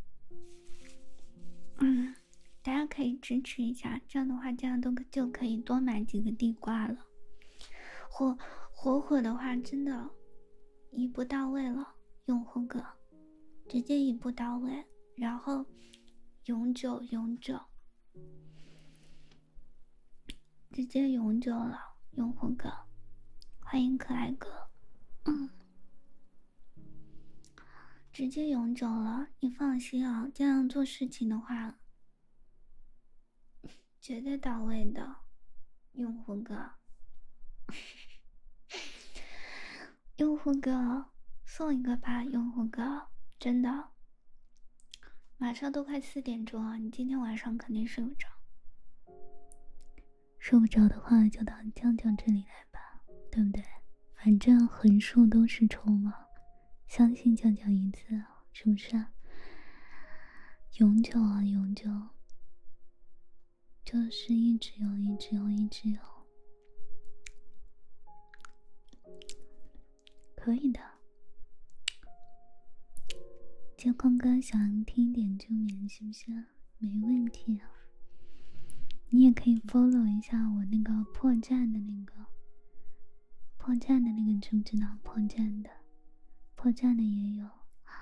[SPEAKER 1] 嗯，大家可以支持一下，这样的话，这样都就可以多买几个地瓜了。火火火的话，真的，一步到位了，用户哥，直接一步到位，然后永久永久，直接永久了，用户哥，欢迎可爱哥，嗯，直接永久了，你放心啊，这样做事情的话。 绝对到位的，用户哥，用户哥送一个吧，用户哥，真的，马上都快四点钟了，你今天晚上肯定睡不着。睡不着的话，就到酱酱这里来吧，对不对？反正横竖都是筹码，相信酱酱一次，是不是啊？永久啊，永久，就是一直有，一直有，一直有，可以的。监控哥想听点就免，是不是？没问题啊。你也可以 follow 一下我那个破绽的那个破绽的那个，你知不知道？破绽的，破绽的也有。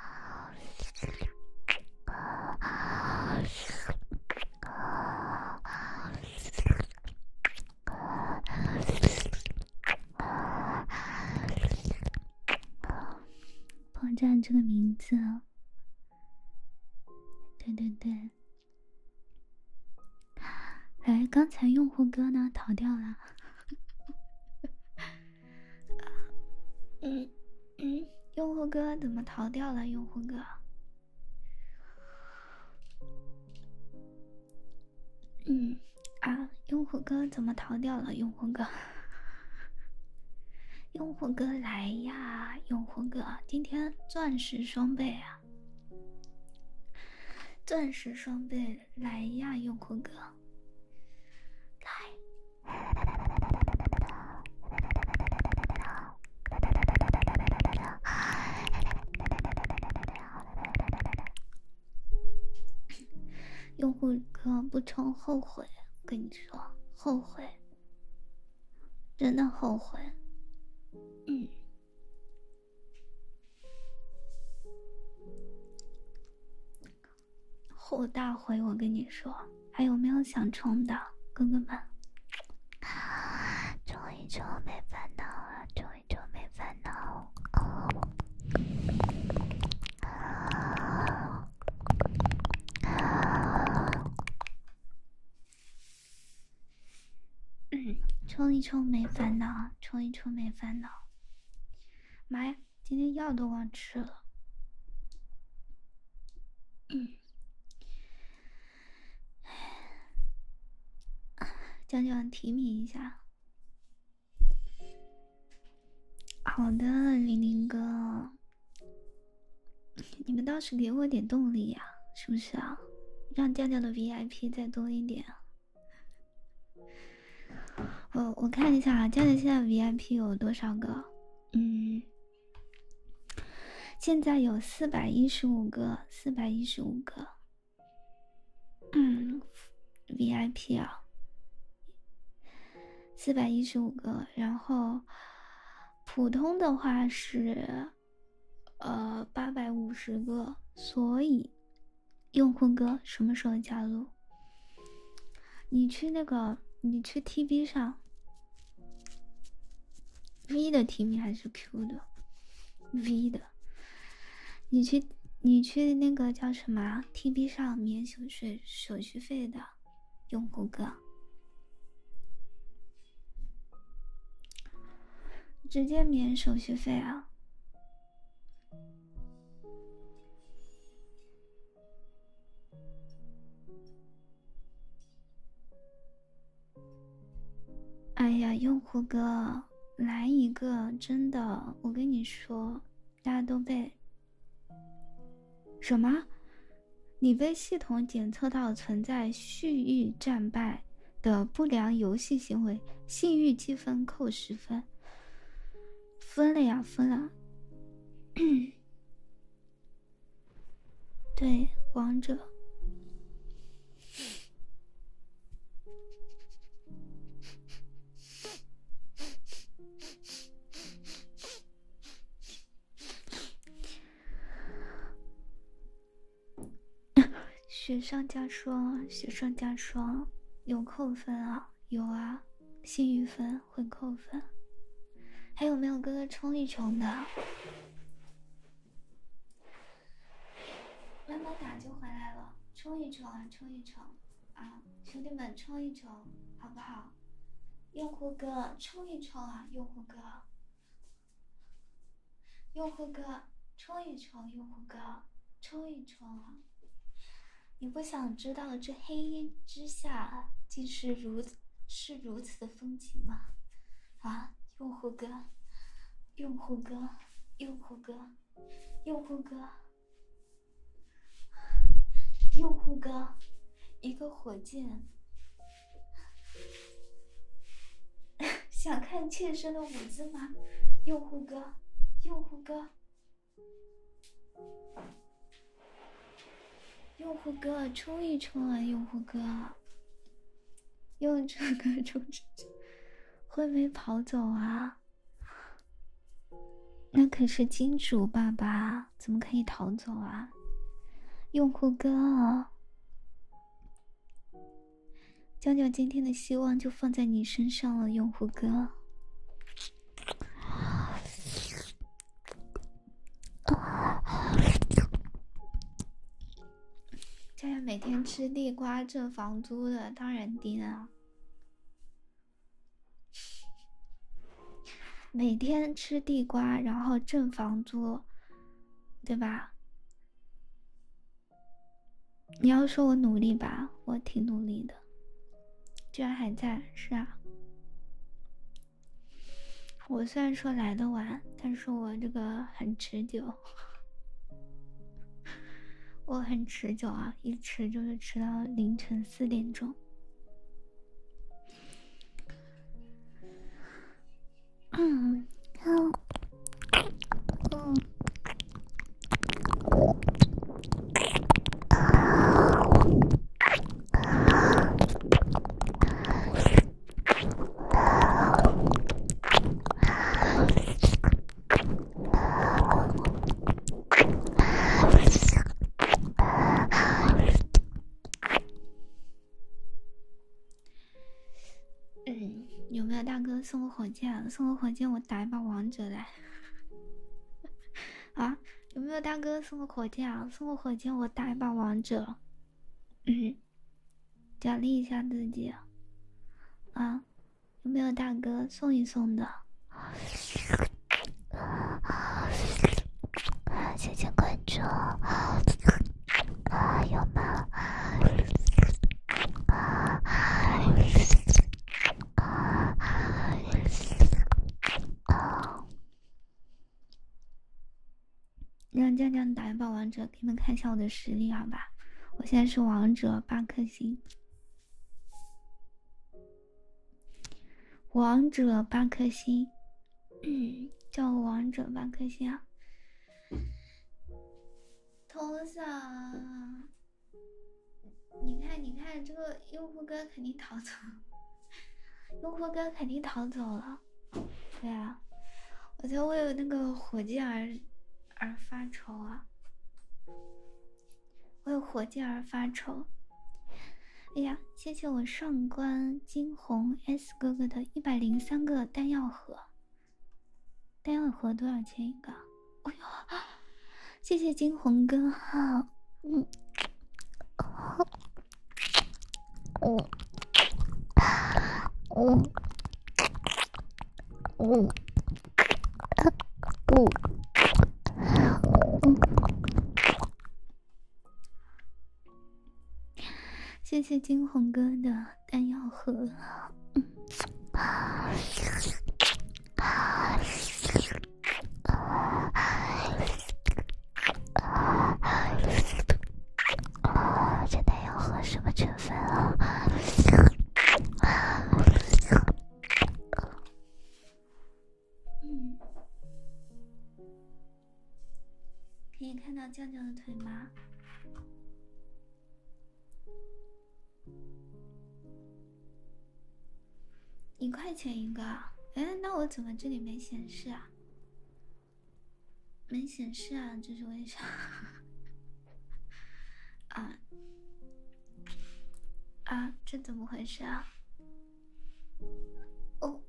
[SPEAKER 1] 破绽这个名字，对对对。来，刚才用户哥呢逃掉了。嗯嗯，用户哥怎么逃掉了？用户哥，嗯啊，用户哥怎么逃掉了？用户哥，用户哥来呀！用户哥，今天钻石双倍啊！钻石双倍来呀！用户哥，来！用户哥不充后悔，我跟你说，后悔，真的后悔。嗯，后大悔，我跟你说。还有没有想充的哥哥们？充一充没烦恼啊，充一充没烦恼。嗯，冲一冲没烦恼，冲一冲没烦恼。妈呀，今天药都忘吃了。嗯，讲讲提名一下。好的，玲玲哥，你们倒是给我点动力呀、啊，是不是啊？让酱酱的 V I P 再多一点啊！我我看一下啊，酱酱现在 V I P 有多少个？嗯，现在有四百一十五个，四百一十五个。嗯 ，V I P 啊，四百一十五个，然后普通的话是呃八百五十个，所以用户哥什么时候加入？你去那个，你去 T B 上 ，V 的提名还是 Q 的 ？V 的，你去你去那个叫什么 T B 上免手续手续费的用户哥。直接免手续费啊！哎呀，用户哥，来一个真的，我跟你说，大家都被什么？你被系统检测到存在蓄意战败的不良游戏行为，信誉积分扣十分。分了呀，分了。对，王者。雪上加霜，雪上加霜，有扣分啊，有啊，幸运分会扣分。还有没有哥哥冲一冲的？慢慢打就回来了，冲一冲啊，冲一冲啊，兄弟们冲一冲，好不好？用户哥冲一冲啊，用户哥，用户哥冲一冲，用户哥冲一冲啊！你不想知道这黑夜之下竟是如此是如此的风景吗？啊，用户哥，用户哥，用户哥，用户哥，用户哥，一个火箭。想看妾身的舞姿吗？用户哥，用户哥，用户哥，冲一冲啊！用户哥，用这个冲这会没跑走啊？那可是金主爸爸，怎么可以逃走啊？用户哥，娇娇今天的希望就放在你身上了，用户哥。娇娇每天吃地瓜挣房租的，当然低了。每天吃地瓜，然后挣房租，对吧？你要说我努力吧，我挺努力的。居然还在，是啊。我虽然说来的晚，但是我这个很持久，我很持久啊，一吃就是吃到凌晨四点钟。嗯嗯嗯。嗯，有没有大哥送我火箭啊？送我火箭，我打一把王者来。啊，有没有大哥送我火箭啊？送我火箭，我打一把王者。嗯，奖励一下自己。啊，有没有大哥送一送的？谢谢关注。啊，有吗？让酱酱打一把王者，给你们看一下我的实力，好吧？我现在是王者八颗星，王者八颗星，嗯，叫我王者八颗星啊！头上，你看，你看，这个用户哥肯定逃走了，用户哥肯定逃走了。对啊，我在为那个火箭而而发愁啊，为火箭而发愁。哎呀，谢谢我上官金红 S 哥哥的一百零三个弹药盒，弹药盒多少钱一个？哎呦，谢谢金红哥哈，嗯，嗯，嗯，嗯，嗯，谢谢金红哥的弹药盒，嗯。这弹药盒什么成分啊？嗯，可以看到酱酱的腿吗？一块钱一个，哎，那我怎么这里没显示啊？没显示啊，这是为啥？啊啊，这怎么回事啊？哦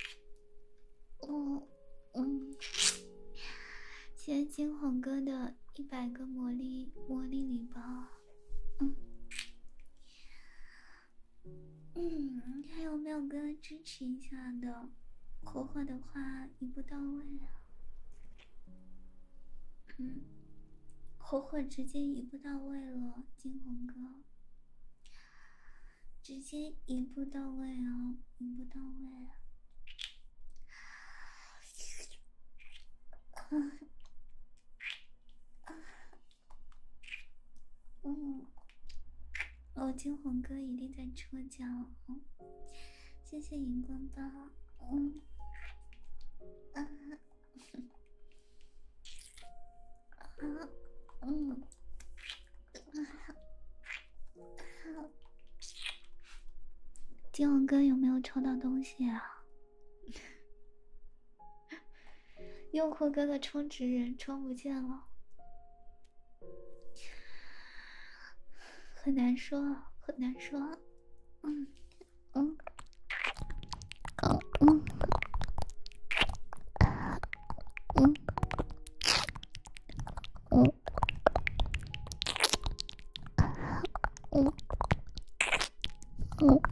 [SPEAKER 1] 哦嗯，谢谢金黄哥的一百个魔力魔力礼包，嗯， 嗯，还有没有哥支持一下的？火火的话一步到位啊。嗯，火火直接一步到位了，金红哥，直接一步到位啊，一步到位啊。嗯，哦，金红哥一定在抽奖，嗯，谢谢荧光棒，嗯，啊，啊，嗯，啊，金红哥有没有抽到东西啊？用户哥的充值人充不见了，很难说，很难说，嗯嗯嗯嗯嗯嗯嗯嗯。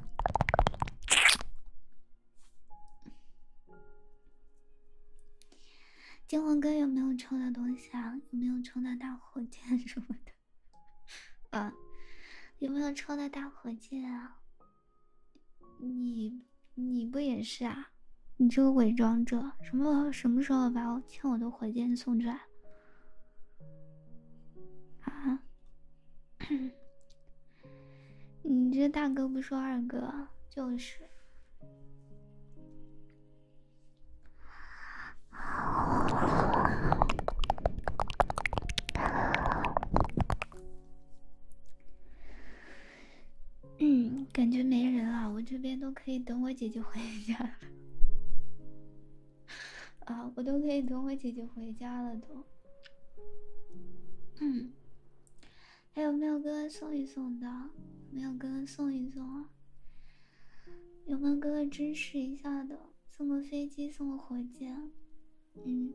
[SPEAKER 1] 金黄哥有没有抽到东西啊？有没有抽到大火箭什么的？啊，有没有抽到大火箭啊？你你不也是啊？你这个伪装者，什么什么时候把我欠我的火箭送出来？啊？你这大哥不说二哥，就是。嗯，感觉没人了，我这边都可以等我姐姐回家了。啊，我都可以等我姐姐回家了都。嗯，还有没有哥哥送一送的？没有哥哥送一送啊？有没有哥哥支持一下的？送个飞机，送个火箭。嗯，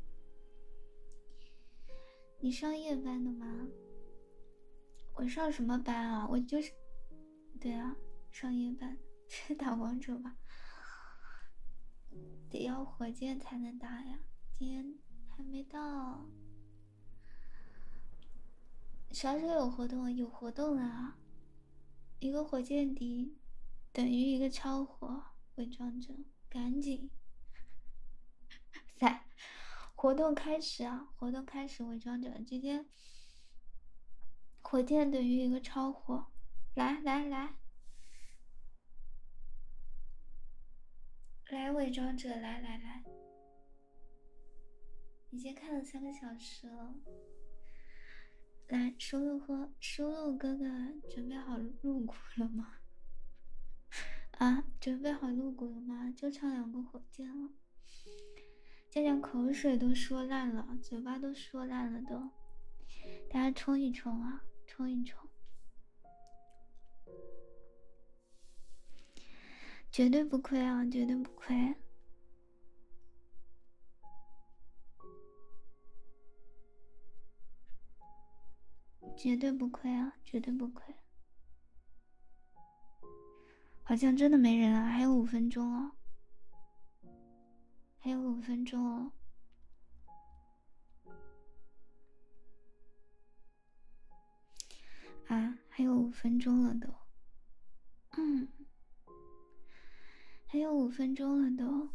[SPEAKER 1] 你上夜班的吗？我上什么班啊？我就是，对啊，上夜班，去打王者吧。得要火箭才能打呀，今天还没到。啥时候有活动？有活动了啊！一个火箭敌等于一个超火，伪装者，赶紧！在活动开始啊！活动开始，伪装者直接火箭等于一个超火，来来来来，伪装者来来来，已经看了三个小时了。来，输入和输入哥哥准备好入股了吗？啊，准备好入股了吗？就差两个火箭了。家长口水都说烂了，嘴巴都说烂了都。大家冲一冲啊，冲一冲！绝对不亏啊，绝对不亏！绝对不亏啊，绝对不亏！好像真的没人了，还有五分钟哦，还有五分钟哦。啊，还有五分钟了都。嗯，还有五分钟了都。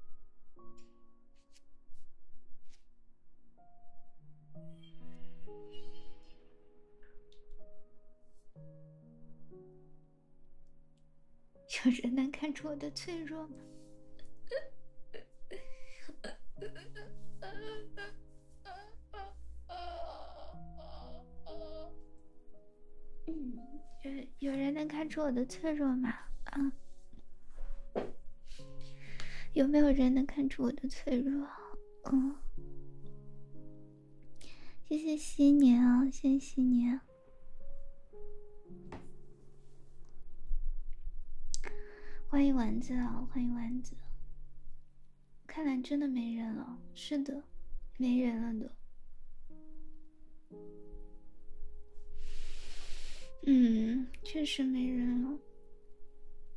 [SPEAKER 1] 有人能看出我的脆弱吗？嗯，有有人能看出我的脆弱吗？啊，有没有人能看出我的脆弱？嗯，谢谢新年啊，谢谢新年。欢迎丸子啊，欢迎丸子。看来真的没人了，是的，没人了都。嗯，确实没人了。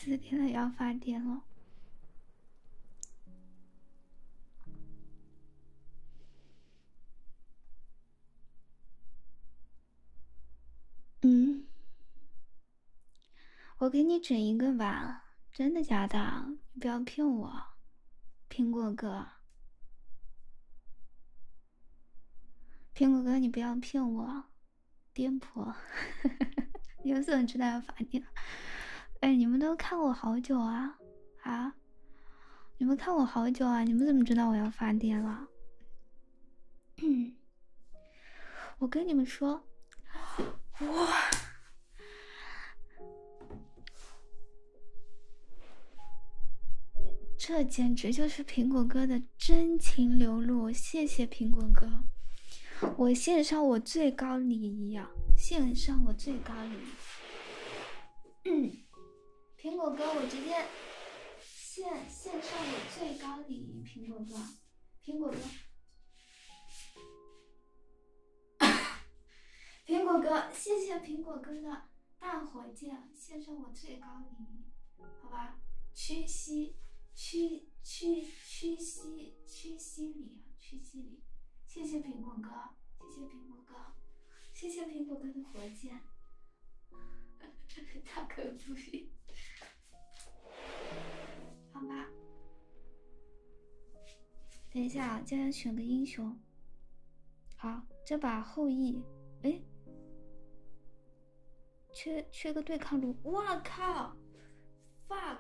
[SPEAKER 1] 四点了，要发电了。嗯，我给你整一个吧，真的假的？你不要骗我，苹果哥。苹果哥，你不要骗我，颠簸。你们怎么知道要发电？哎，你们都看我好久啊啊！你们看我好久啊！你们怎么知道我要发电了？嗯，我跟你们说，哇，这简直就是苹果哥的真情流露！谢谢苹果哥，我献上我最高礼仪啊！献上我最高礼仪。嗯，苹果哥，我直接献献上我最高礼仪，苹果哥，苹果哥。苹果哥，谢谢苹果哥的大火箭，献上我最高礼仪，好吧？屈膝，屈屈屈膝，屈膝礼啊，屈膝礼。谢谢苹果哥，谢谢苹果哥，谢谢苹果哥的火箭，大可不必，好吧？等一下，接下来选个英雄。好，这把后羿，哎。缺缺个对抗路，哇靠 ，fuck，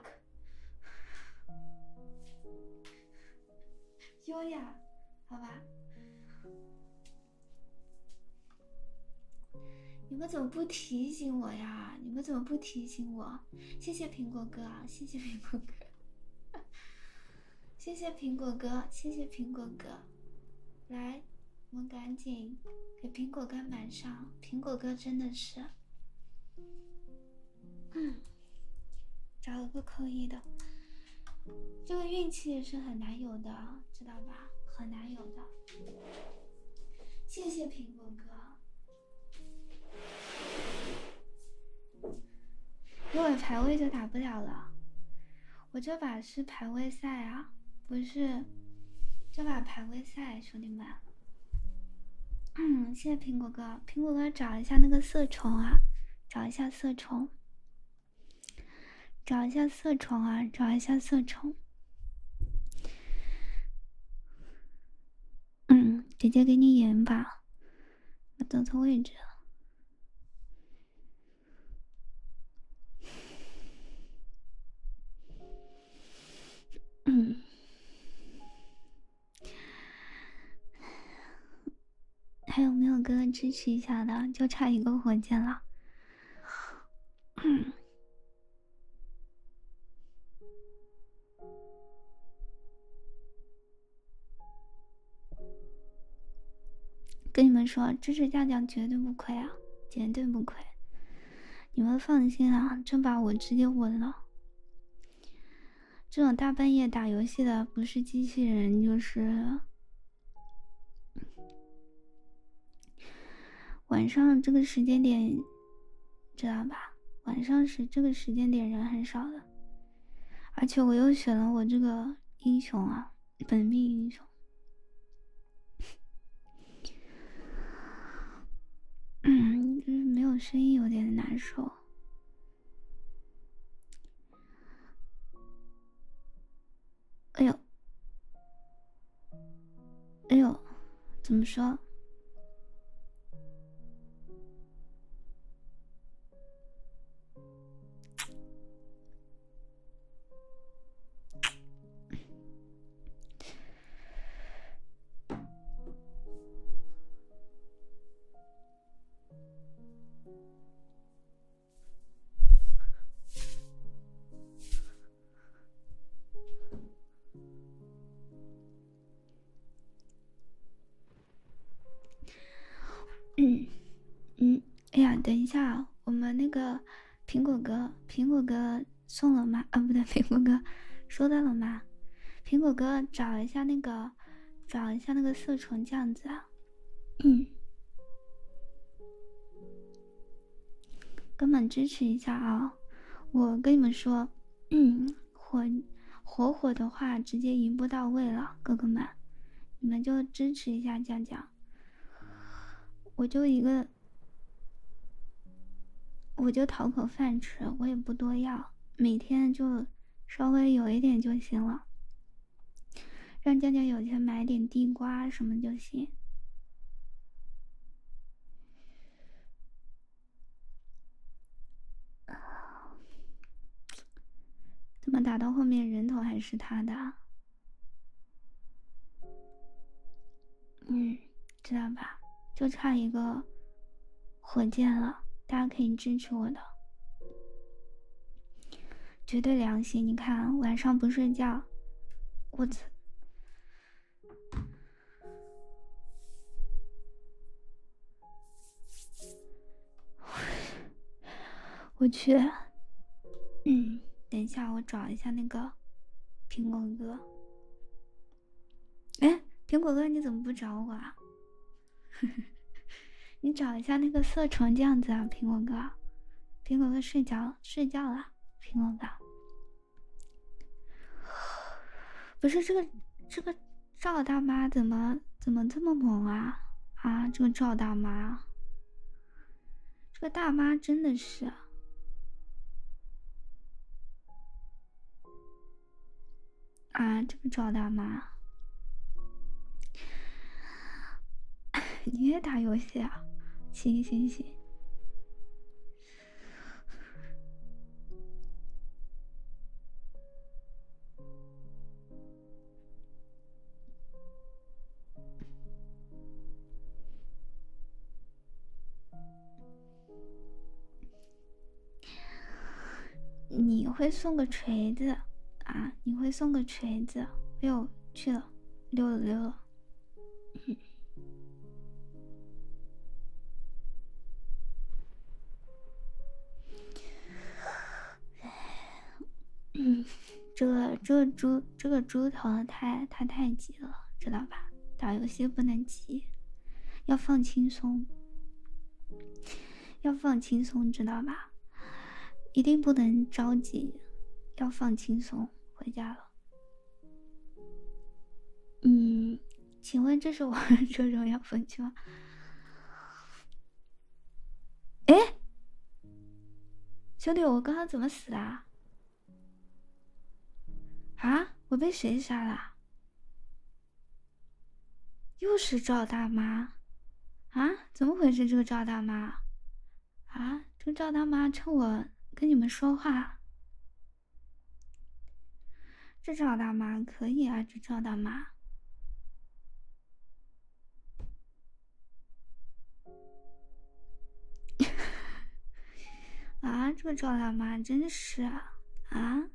[SPEAKER 1] 优雅，好吧？你们怎么不提醒我呀？你们怎么不提醒我？谢谢苹果哥，谢谢苹果哥，谢谢苹果哥，谢谢苹果哥，来，我们赶紧给苹果哥满上，苹果哥真的是。嗯，找了个可以的，这个运气也是很难有的，知道吧？很难有的。谢谢苹果哥。因为排位就打不了了，我这把是排位赛啊，不是这把排位赛，兄弟们。嗯，谢谢苹果哥，苹果哥找一下那个色虫啊，找一下色虫。找一下色虫啊，找一下色虫。嗯，姐姐给你演吧，我走错位置了。嗯，还有没有哥哥支持一下的？就差一个火箭了。嗯。跟你们说，支持酱酱绝对不亏啊，绝对不亏。你们放心啊，这把我直接稳了。这种大半夜打游戏的，不是机器人就是晚上这个时间点，知道吧？晚上是这个时间点人很少的，而且我又选了我这个英雄啊，本命英雄。嗯，就是没有声音，有点难受。哎呦，哎呦，怎么说？嗯嗯，哎呀，等一下，我们那个苹果哥，苹果哥送了吗？啊，不对，苹果哥收到了吗？苹果哥找一下那个，找一下那个色虫酱子啊。嗯，哥们支持一下啊！我跟你们说， 嗯，火火火的话直接一步到位了，哥哥们，你们就支持一下酱酱。我就一个，我就讨口饭吃，我也不多要，每天就稍微有一点就行了，让酱酱有钱买点地瓜什么就行。怎么打到后面人头还是他的？嗯，知道吧？就差一个火箭了，大家可以支持我的，绝对良心。你看晚上不睡觉，我操！我去，嗯，等一下我找一下那个苹果哥。哎，苹果哥你怎么不找我啊？你找一下那个色虫酱子啊，苹果哥。苹果哥睡觉睡觉了，苹果哥。不是这个这个赵大妈怎么怎么这么猛啊啊！这个赵大妈，这个大妈真的是啊！这个赵大妈，你也打游戏啊？行行行。你会送个锤子啊？你会送个锤子？哎呦，去了，溜了溜了。嗯，这个这个猪这个猪头太他太急了，知道吧？打游戏不能急，要放轻松，要放轻松，知道吧？一定不能着急，要放轻松。回家了。嗯，请问这是我这荣耀分区吗？哎，兄弟，我刚刚怎么死的啊？啊，我被谁杀了？又是赵大妈啊？怎么回事？这个赵大妈啊，这个赵大妈趁我跟你们说话，这赵大妈可以啊，这赵大妈。啊，这个赵大妈真是啊啊！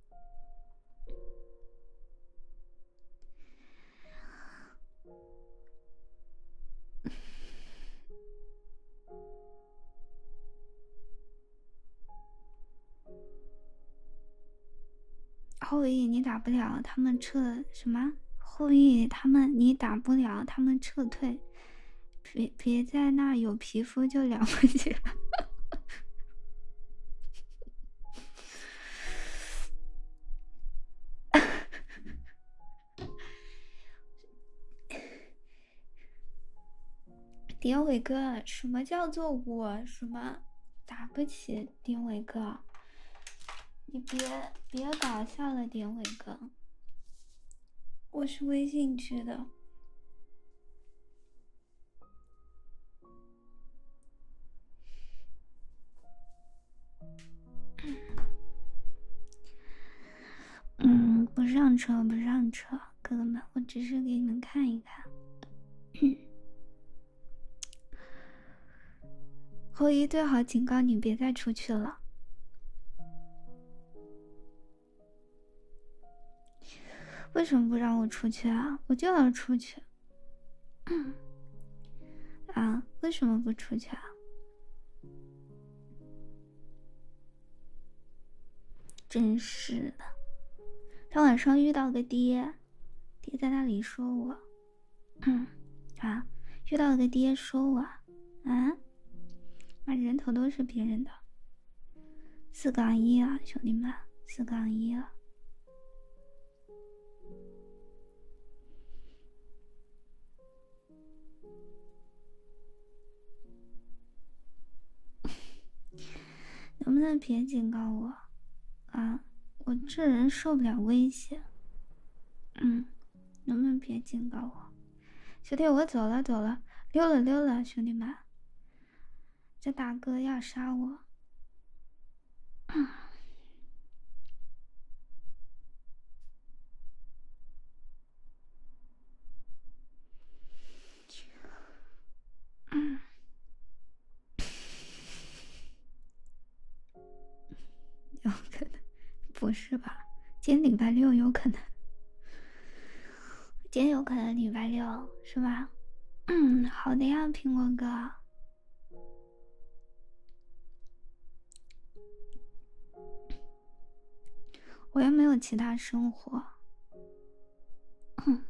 [SPEAKER 1] 后羿你打不了，他们撤什么？后羿他们你打不了，他们撤退。别别在那有皮肤就了不起了。典韦哥，什么叫做我什么打不起典韦哥？你别别搞笑了，典韦哥，我是微信区的。嗯，不上车，不上车，哥哥们，我只是给你们看一看。后羿最好警告你别再出去了。为什么不让我出去啊？我就要出去。啊，为什么不出去啊？真是的，他晚上遇到个爹，爹在那里说我，嗯啊，遇到个爹说我，啊，妈人头都是别人的，四杠一啊，兄弟们， 四杠一了。能不能别警告我啊？我这人受不了威胁。嗯，能不能别警告我？兄弟，我走了走了，溜了溜了，兄弟们，这大哥要杀我。嗯嗯，有可能，不是吧？今天礼拜六有可能，今天有可能礼拜六是吧？嗯，好的呀，苹果哥。我又没有其他生活。嗯，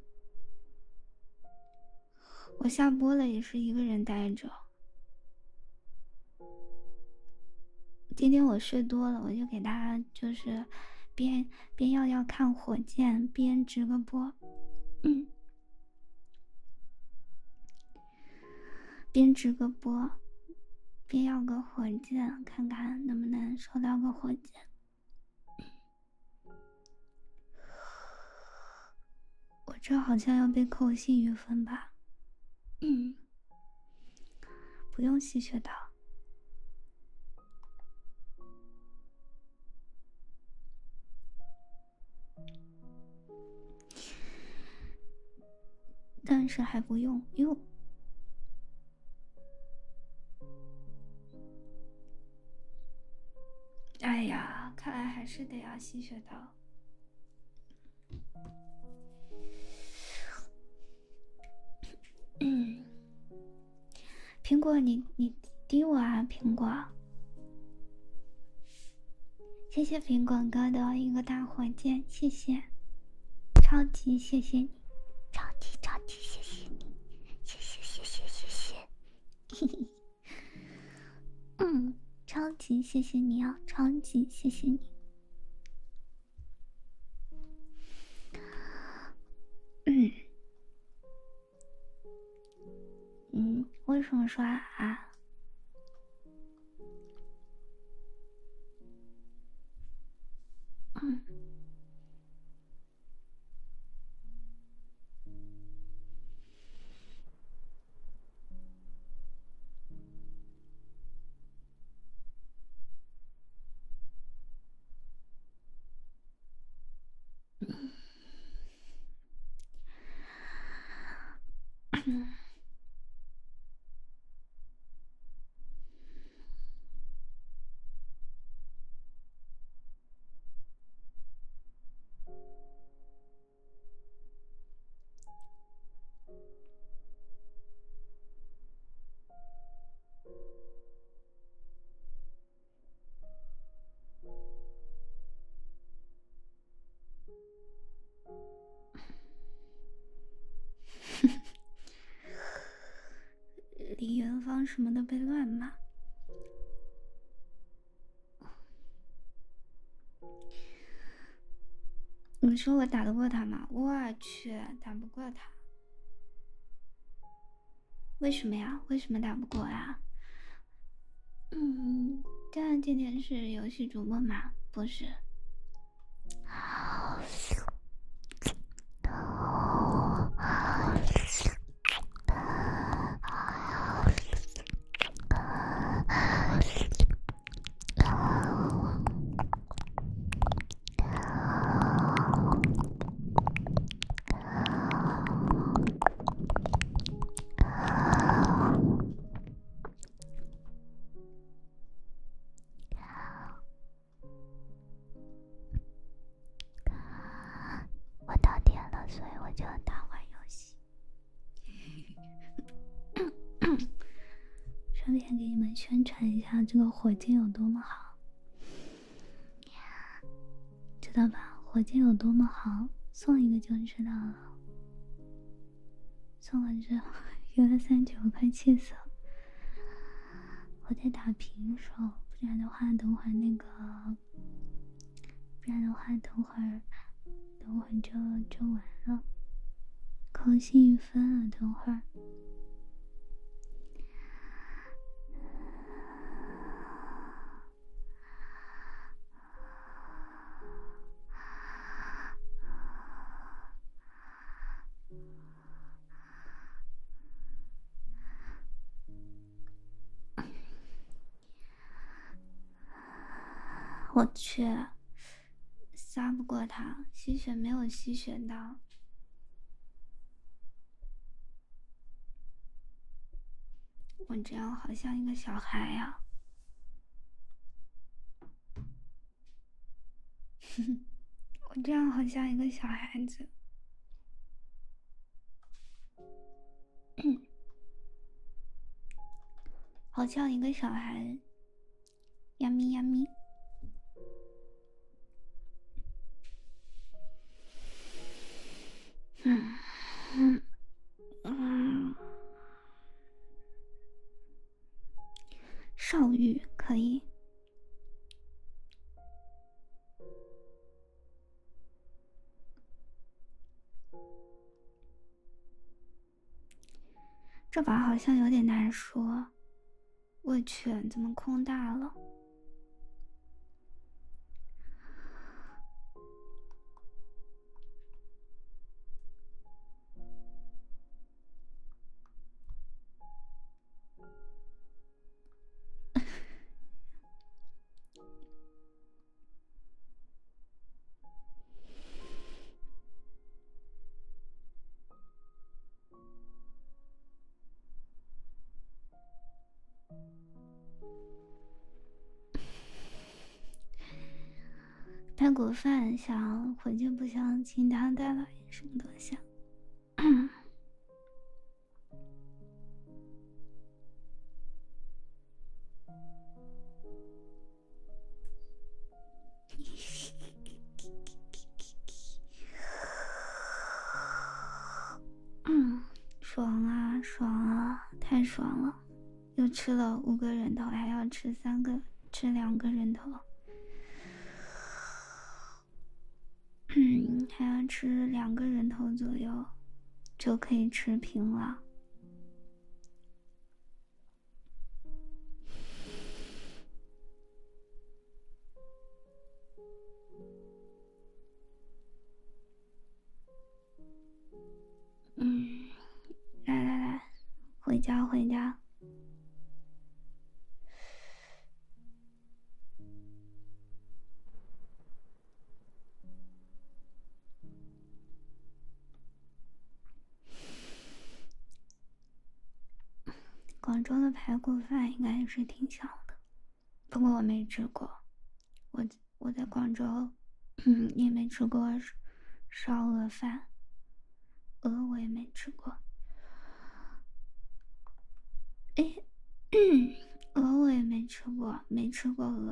[SPEAKER 1] 我下播了也是一个人待着。今天我睡多了，我就给大家就是边边要要看火箭边直个播，嗯，边直个播边要个火箭，看看能不能收到个火箭。我这好像要被扣幸运分吧？嗯，不用吸血刀。但是还不用哟。哎呀，看来还是得要吸血刀。嗯，苹果你你滴我啊，苹果。谢谢苹果哥的一个大火箭，谢谢，超级谢谢你，超级超级谢谢你，谢谢谢谢谢谢，嘿嘿，嗯，超级谢谢你啊，超级谢谢你。嗯嗯，为什么说啊？嗯。嗯李元芳什么的被乱骂。你说我打得过他吗？我去，打不过他。为什么呀？为什么打不过呀？嗯，这样今天是游戏主播吗？不是。我到点了，所以我就打会游戏。顺便给你们宣传一下这个火箭有多么好，知道吧？火箭有多么好，送一个就知道了。送了之后，有了三九，快气死了！我在打平手，不然的话，等会儿那个，不然的话，等会儿，等会儿就就完了。扣幸运分了，等会儿。我去，撒不过他，吸血没有吸血到。我这样好像一个小孩呀、我这样好像一个小孩子。好像一个小孩，呀咪呀咪。嗯嗯嗯，少欲可以。这把好像有点难说。我去，怎么空大了？排骨饭想回去，不想请他带来什么东西、啊？嗯，爽啊爽啊，太爽了！又吃了五个人头，还要吃三个，吃两个人头。嗯，还要吃两个人头左右，就可以持平了。嗯，来来来，回家回家。广州的排骨饭应该也是挺香的，不过我没吃过。我我在广州，嗯，也没吃过烧鹅饭，鹅我也没吃过。哎，鹅我也没吃过，没吃过鹅。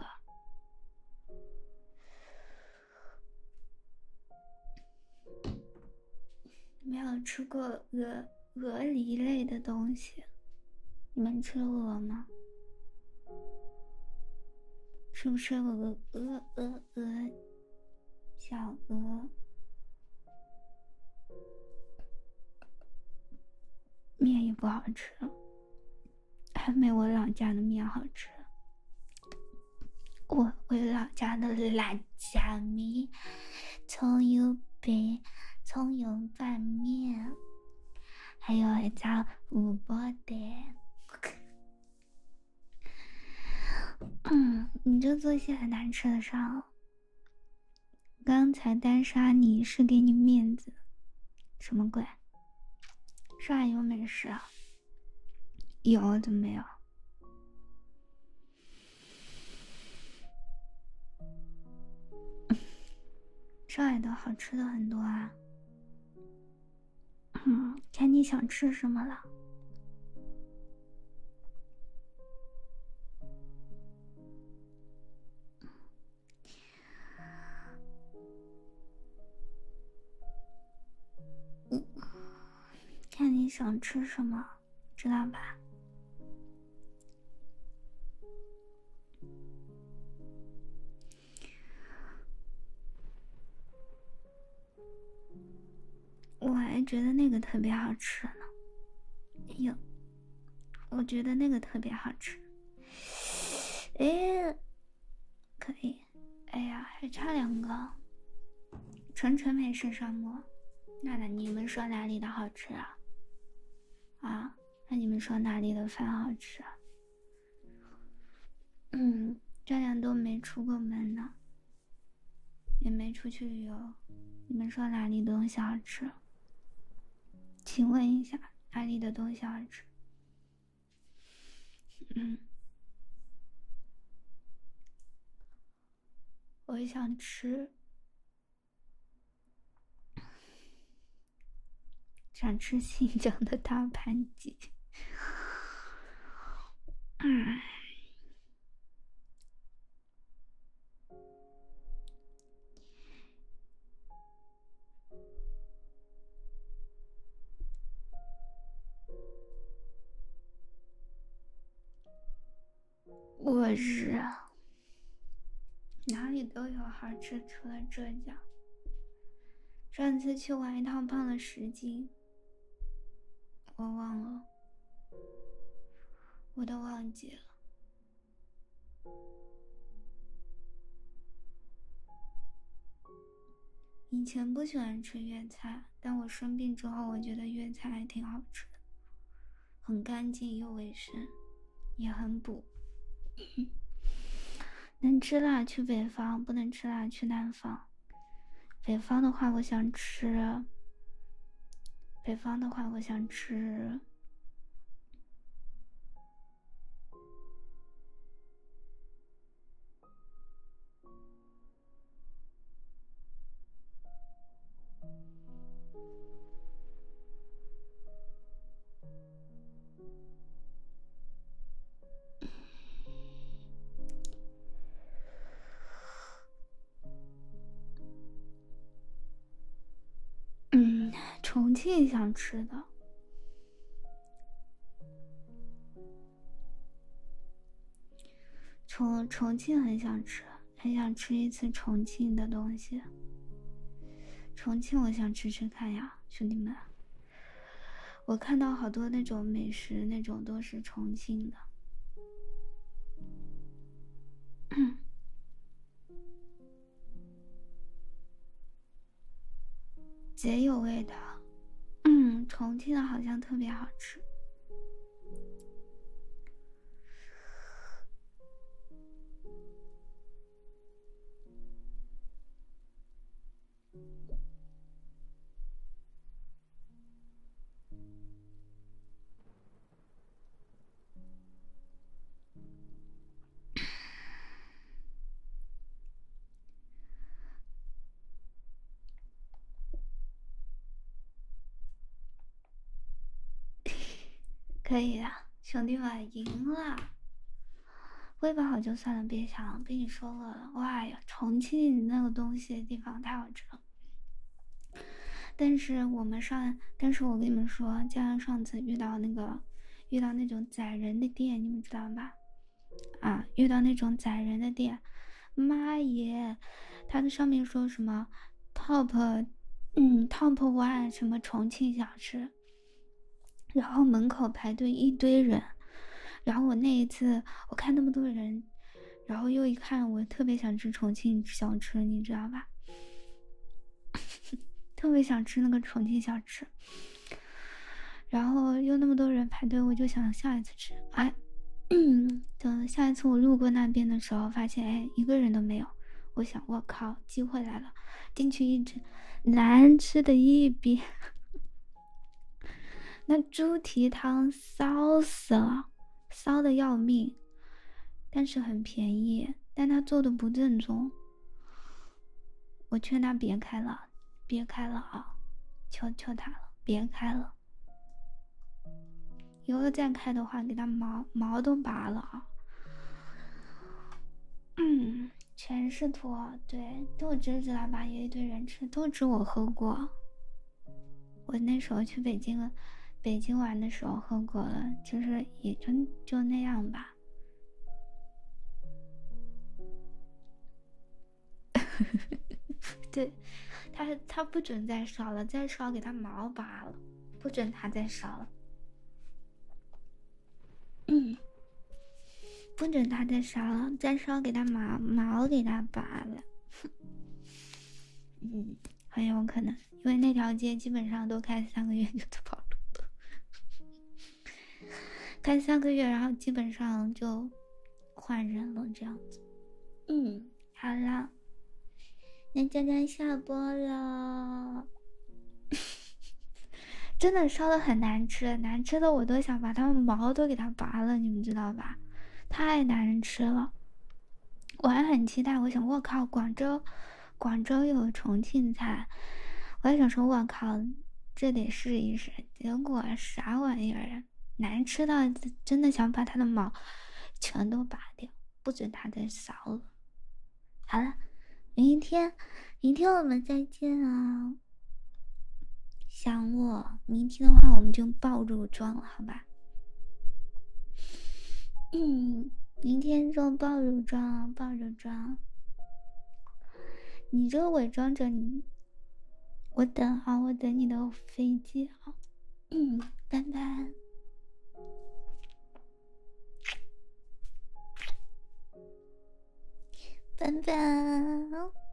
[SPEAKER 1] 没有吃过鹅鹅梨类的东西。你们吃鹅吗？是不是鹅鹅鹅鹅小鹅？面也不好吃，还没我老家的面好吃。我我老家的辣椒面、葱油饼、葱油拌面，还有一张五宝蛋。嗯，你就做一些很难吃的上。刚才单杀你是给你面子，什么鬼？上海有美食啊？有，怎么没有？上海的好吃的很多啊。嗯，看你想吃什么了。嗯，看你想吃什么，知道吧？ 还觉得那个特别好吃呢。有，我觉得那个特别好吃。哎，可以。哎呀，还差两个。纯纯美食沙漠，那那你们说哪里的好吃啊？啊，那你们说哪里的饭好吃啊？嗯，这俩都没出过门呢，也没出去旅游。你们说哪里的东西好吃？请问一下，哪里的东西好吃？嗯，我想吃，想吃新疆的大盘鸡。嗯。我日，哪里都有好吃，除了浙江。上次去玩一趟胖了十斤，我忘了，我都忘记了。以前不喜欢吃粤菜，但我生病之后，我觉得粤菜还挺好吃的，很干净又卫生，也很补。能吃辣去北方，不能吃辣去南方。北方的话，我想吃。北方的话，我想吃。嗯，重庆想吃的。重重庆很想吃，很想吃一次重庆的东西。重庆我想吃吃看呀，兄弟们。我看到好多那种美食，那种都是重庆的。贼有味道。嗯，重庆的好像特别好吃。可以的，兄弟们赢了。胃不好就算了，别想了，跟你说饿了。哇呀，重庆那个东西地方太好吃了。但是我们上，但是我跟你们说，加上上次遇到那个，遇到那种宰人的店，你们知道吧？啊，遇到那种宰人的店，妈耶，它的上面说什么 top，嗯 top one 什么重庆小吃，然后门口排队一堆人，然后我那一次我看那么多人，然后又一看我特别想吃重庆小吃，你知道吧？特别想吃那个重庆小吃，然后又那么多人排队，我就想下一次吃。哎，等下一次我路过那边的时候，发现哎一个人都没有。我想我靠，机会来了，进去一吃，难吃的一逼。那猪蹄汤骚死了，骚的要命，但是很便宜，但他做的不正宗。我劝他别开了，别开了啊！求求他了，别开了。以后再开的话，给他毛毛都拔了啊！嗯，全是托，对，豆汁知道吧？也一堆人吃豆汁，我喝过。我那时候去北京了，北京玩的时候喝过了，就是也就就那样吧。对， 他他不准再烧了，再烧给他毛拔了，不准他再烧了。嗯，不准他再烧了，再烧给他毛毛给他拔了。嗯，很有可能，因为那条街基本上都开三个月就都跑路了，开三个月，然后基本上就换人了，这样子。嗯，好了，那佳佳下播了。真的烧的很难吃，难吃的我都想把它们毛都给它拔了，你们知道吧？太难吃了。我还很期待，我想，我靠，广州，广州有重庆菜，我还想说，我靠，这得试一试。结果啥玩意儿啊？难吃到真的想把它的毛全都拔掉，不准它再烧了。好了，明天，明天我们再见啊！想我，明天的话我们就爆乳妆了，好吧？嗯，明天就爆乳妆，爆乳妆。你这个伪装者，你，我等好，我等你的飞机啊。嗯，拜拜。拜拜。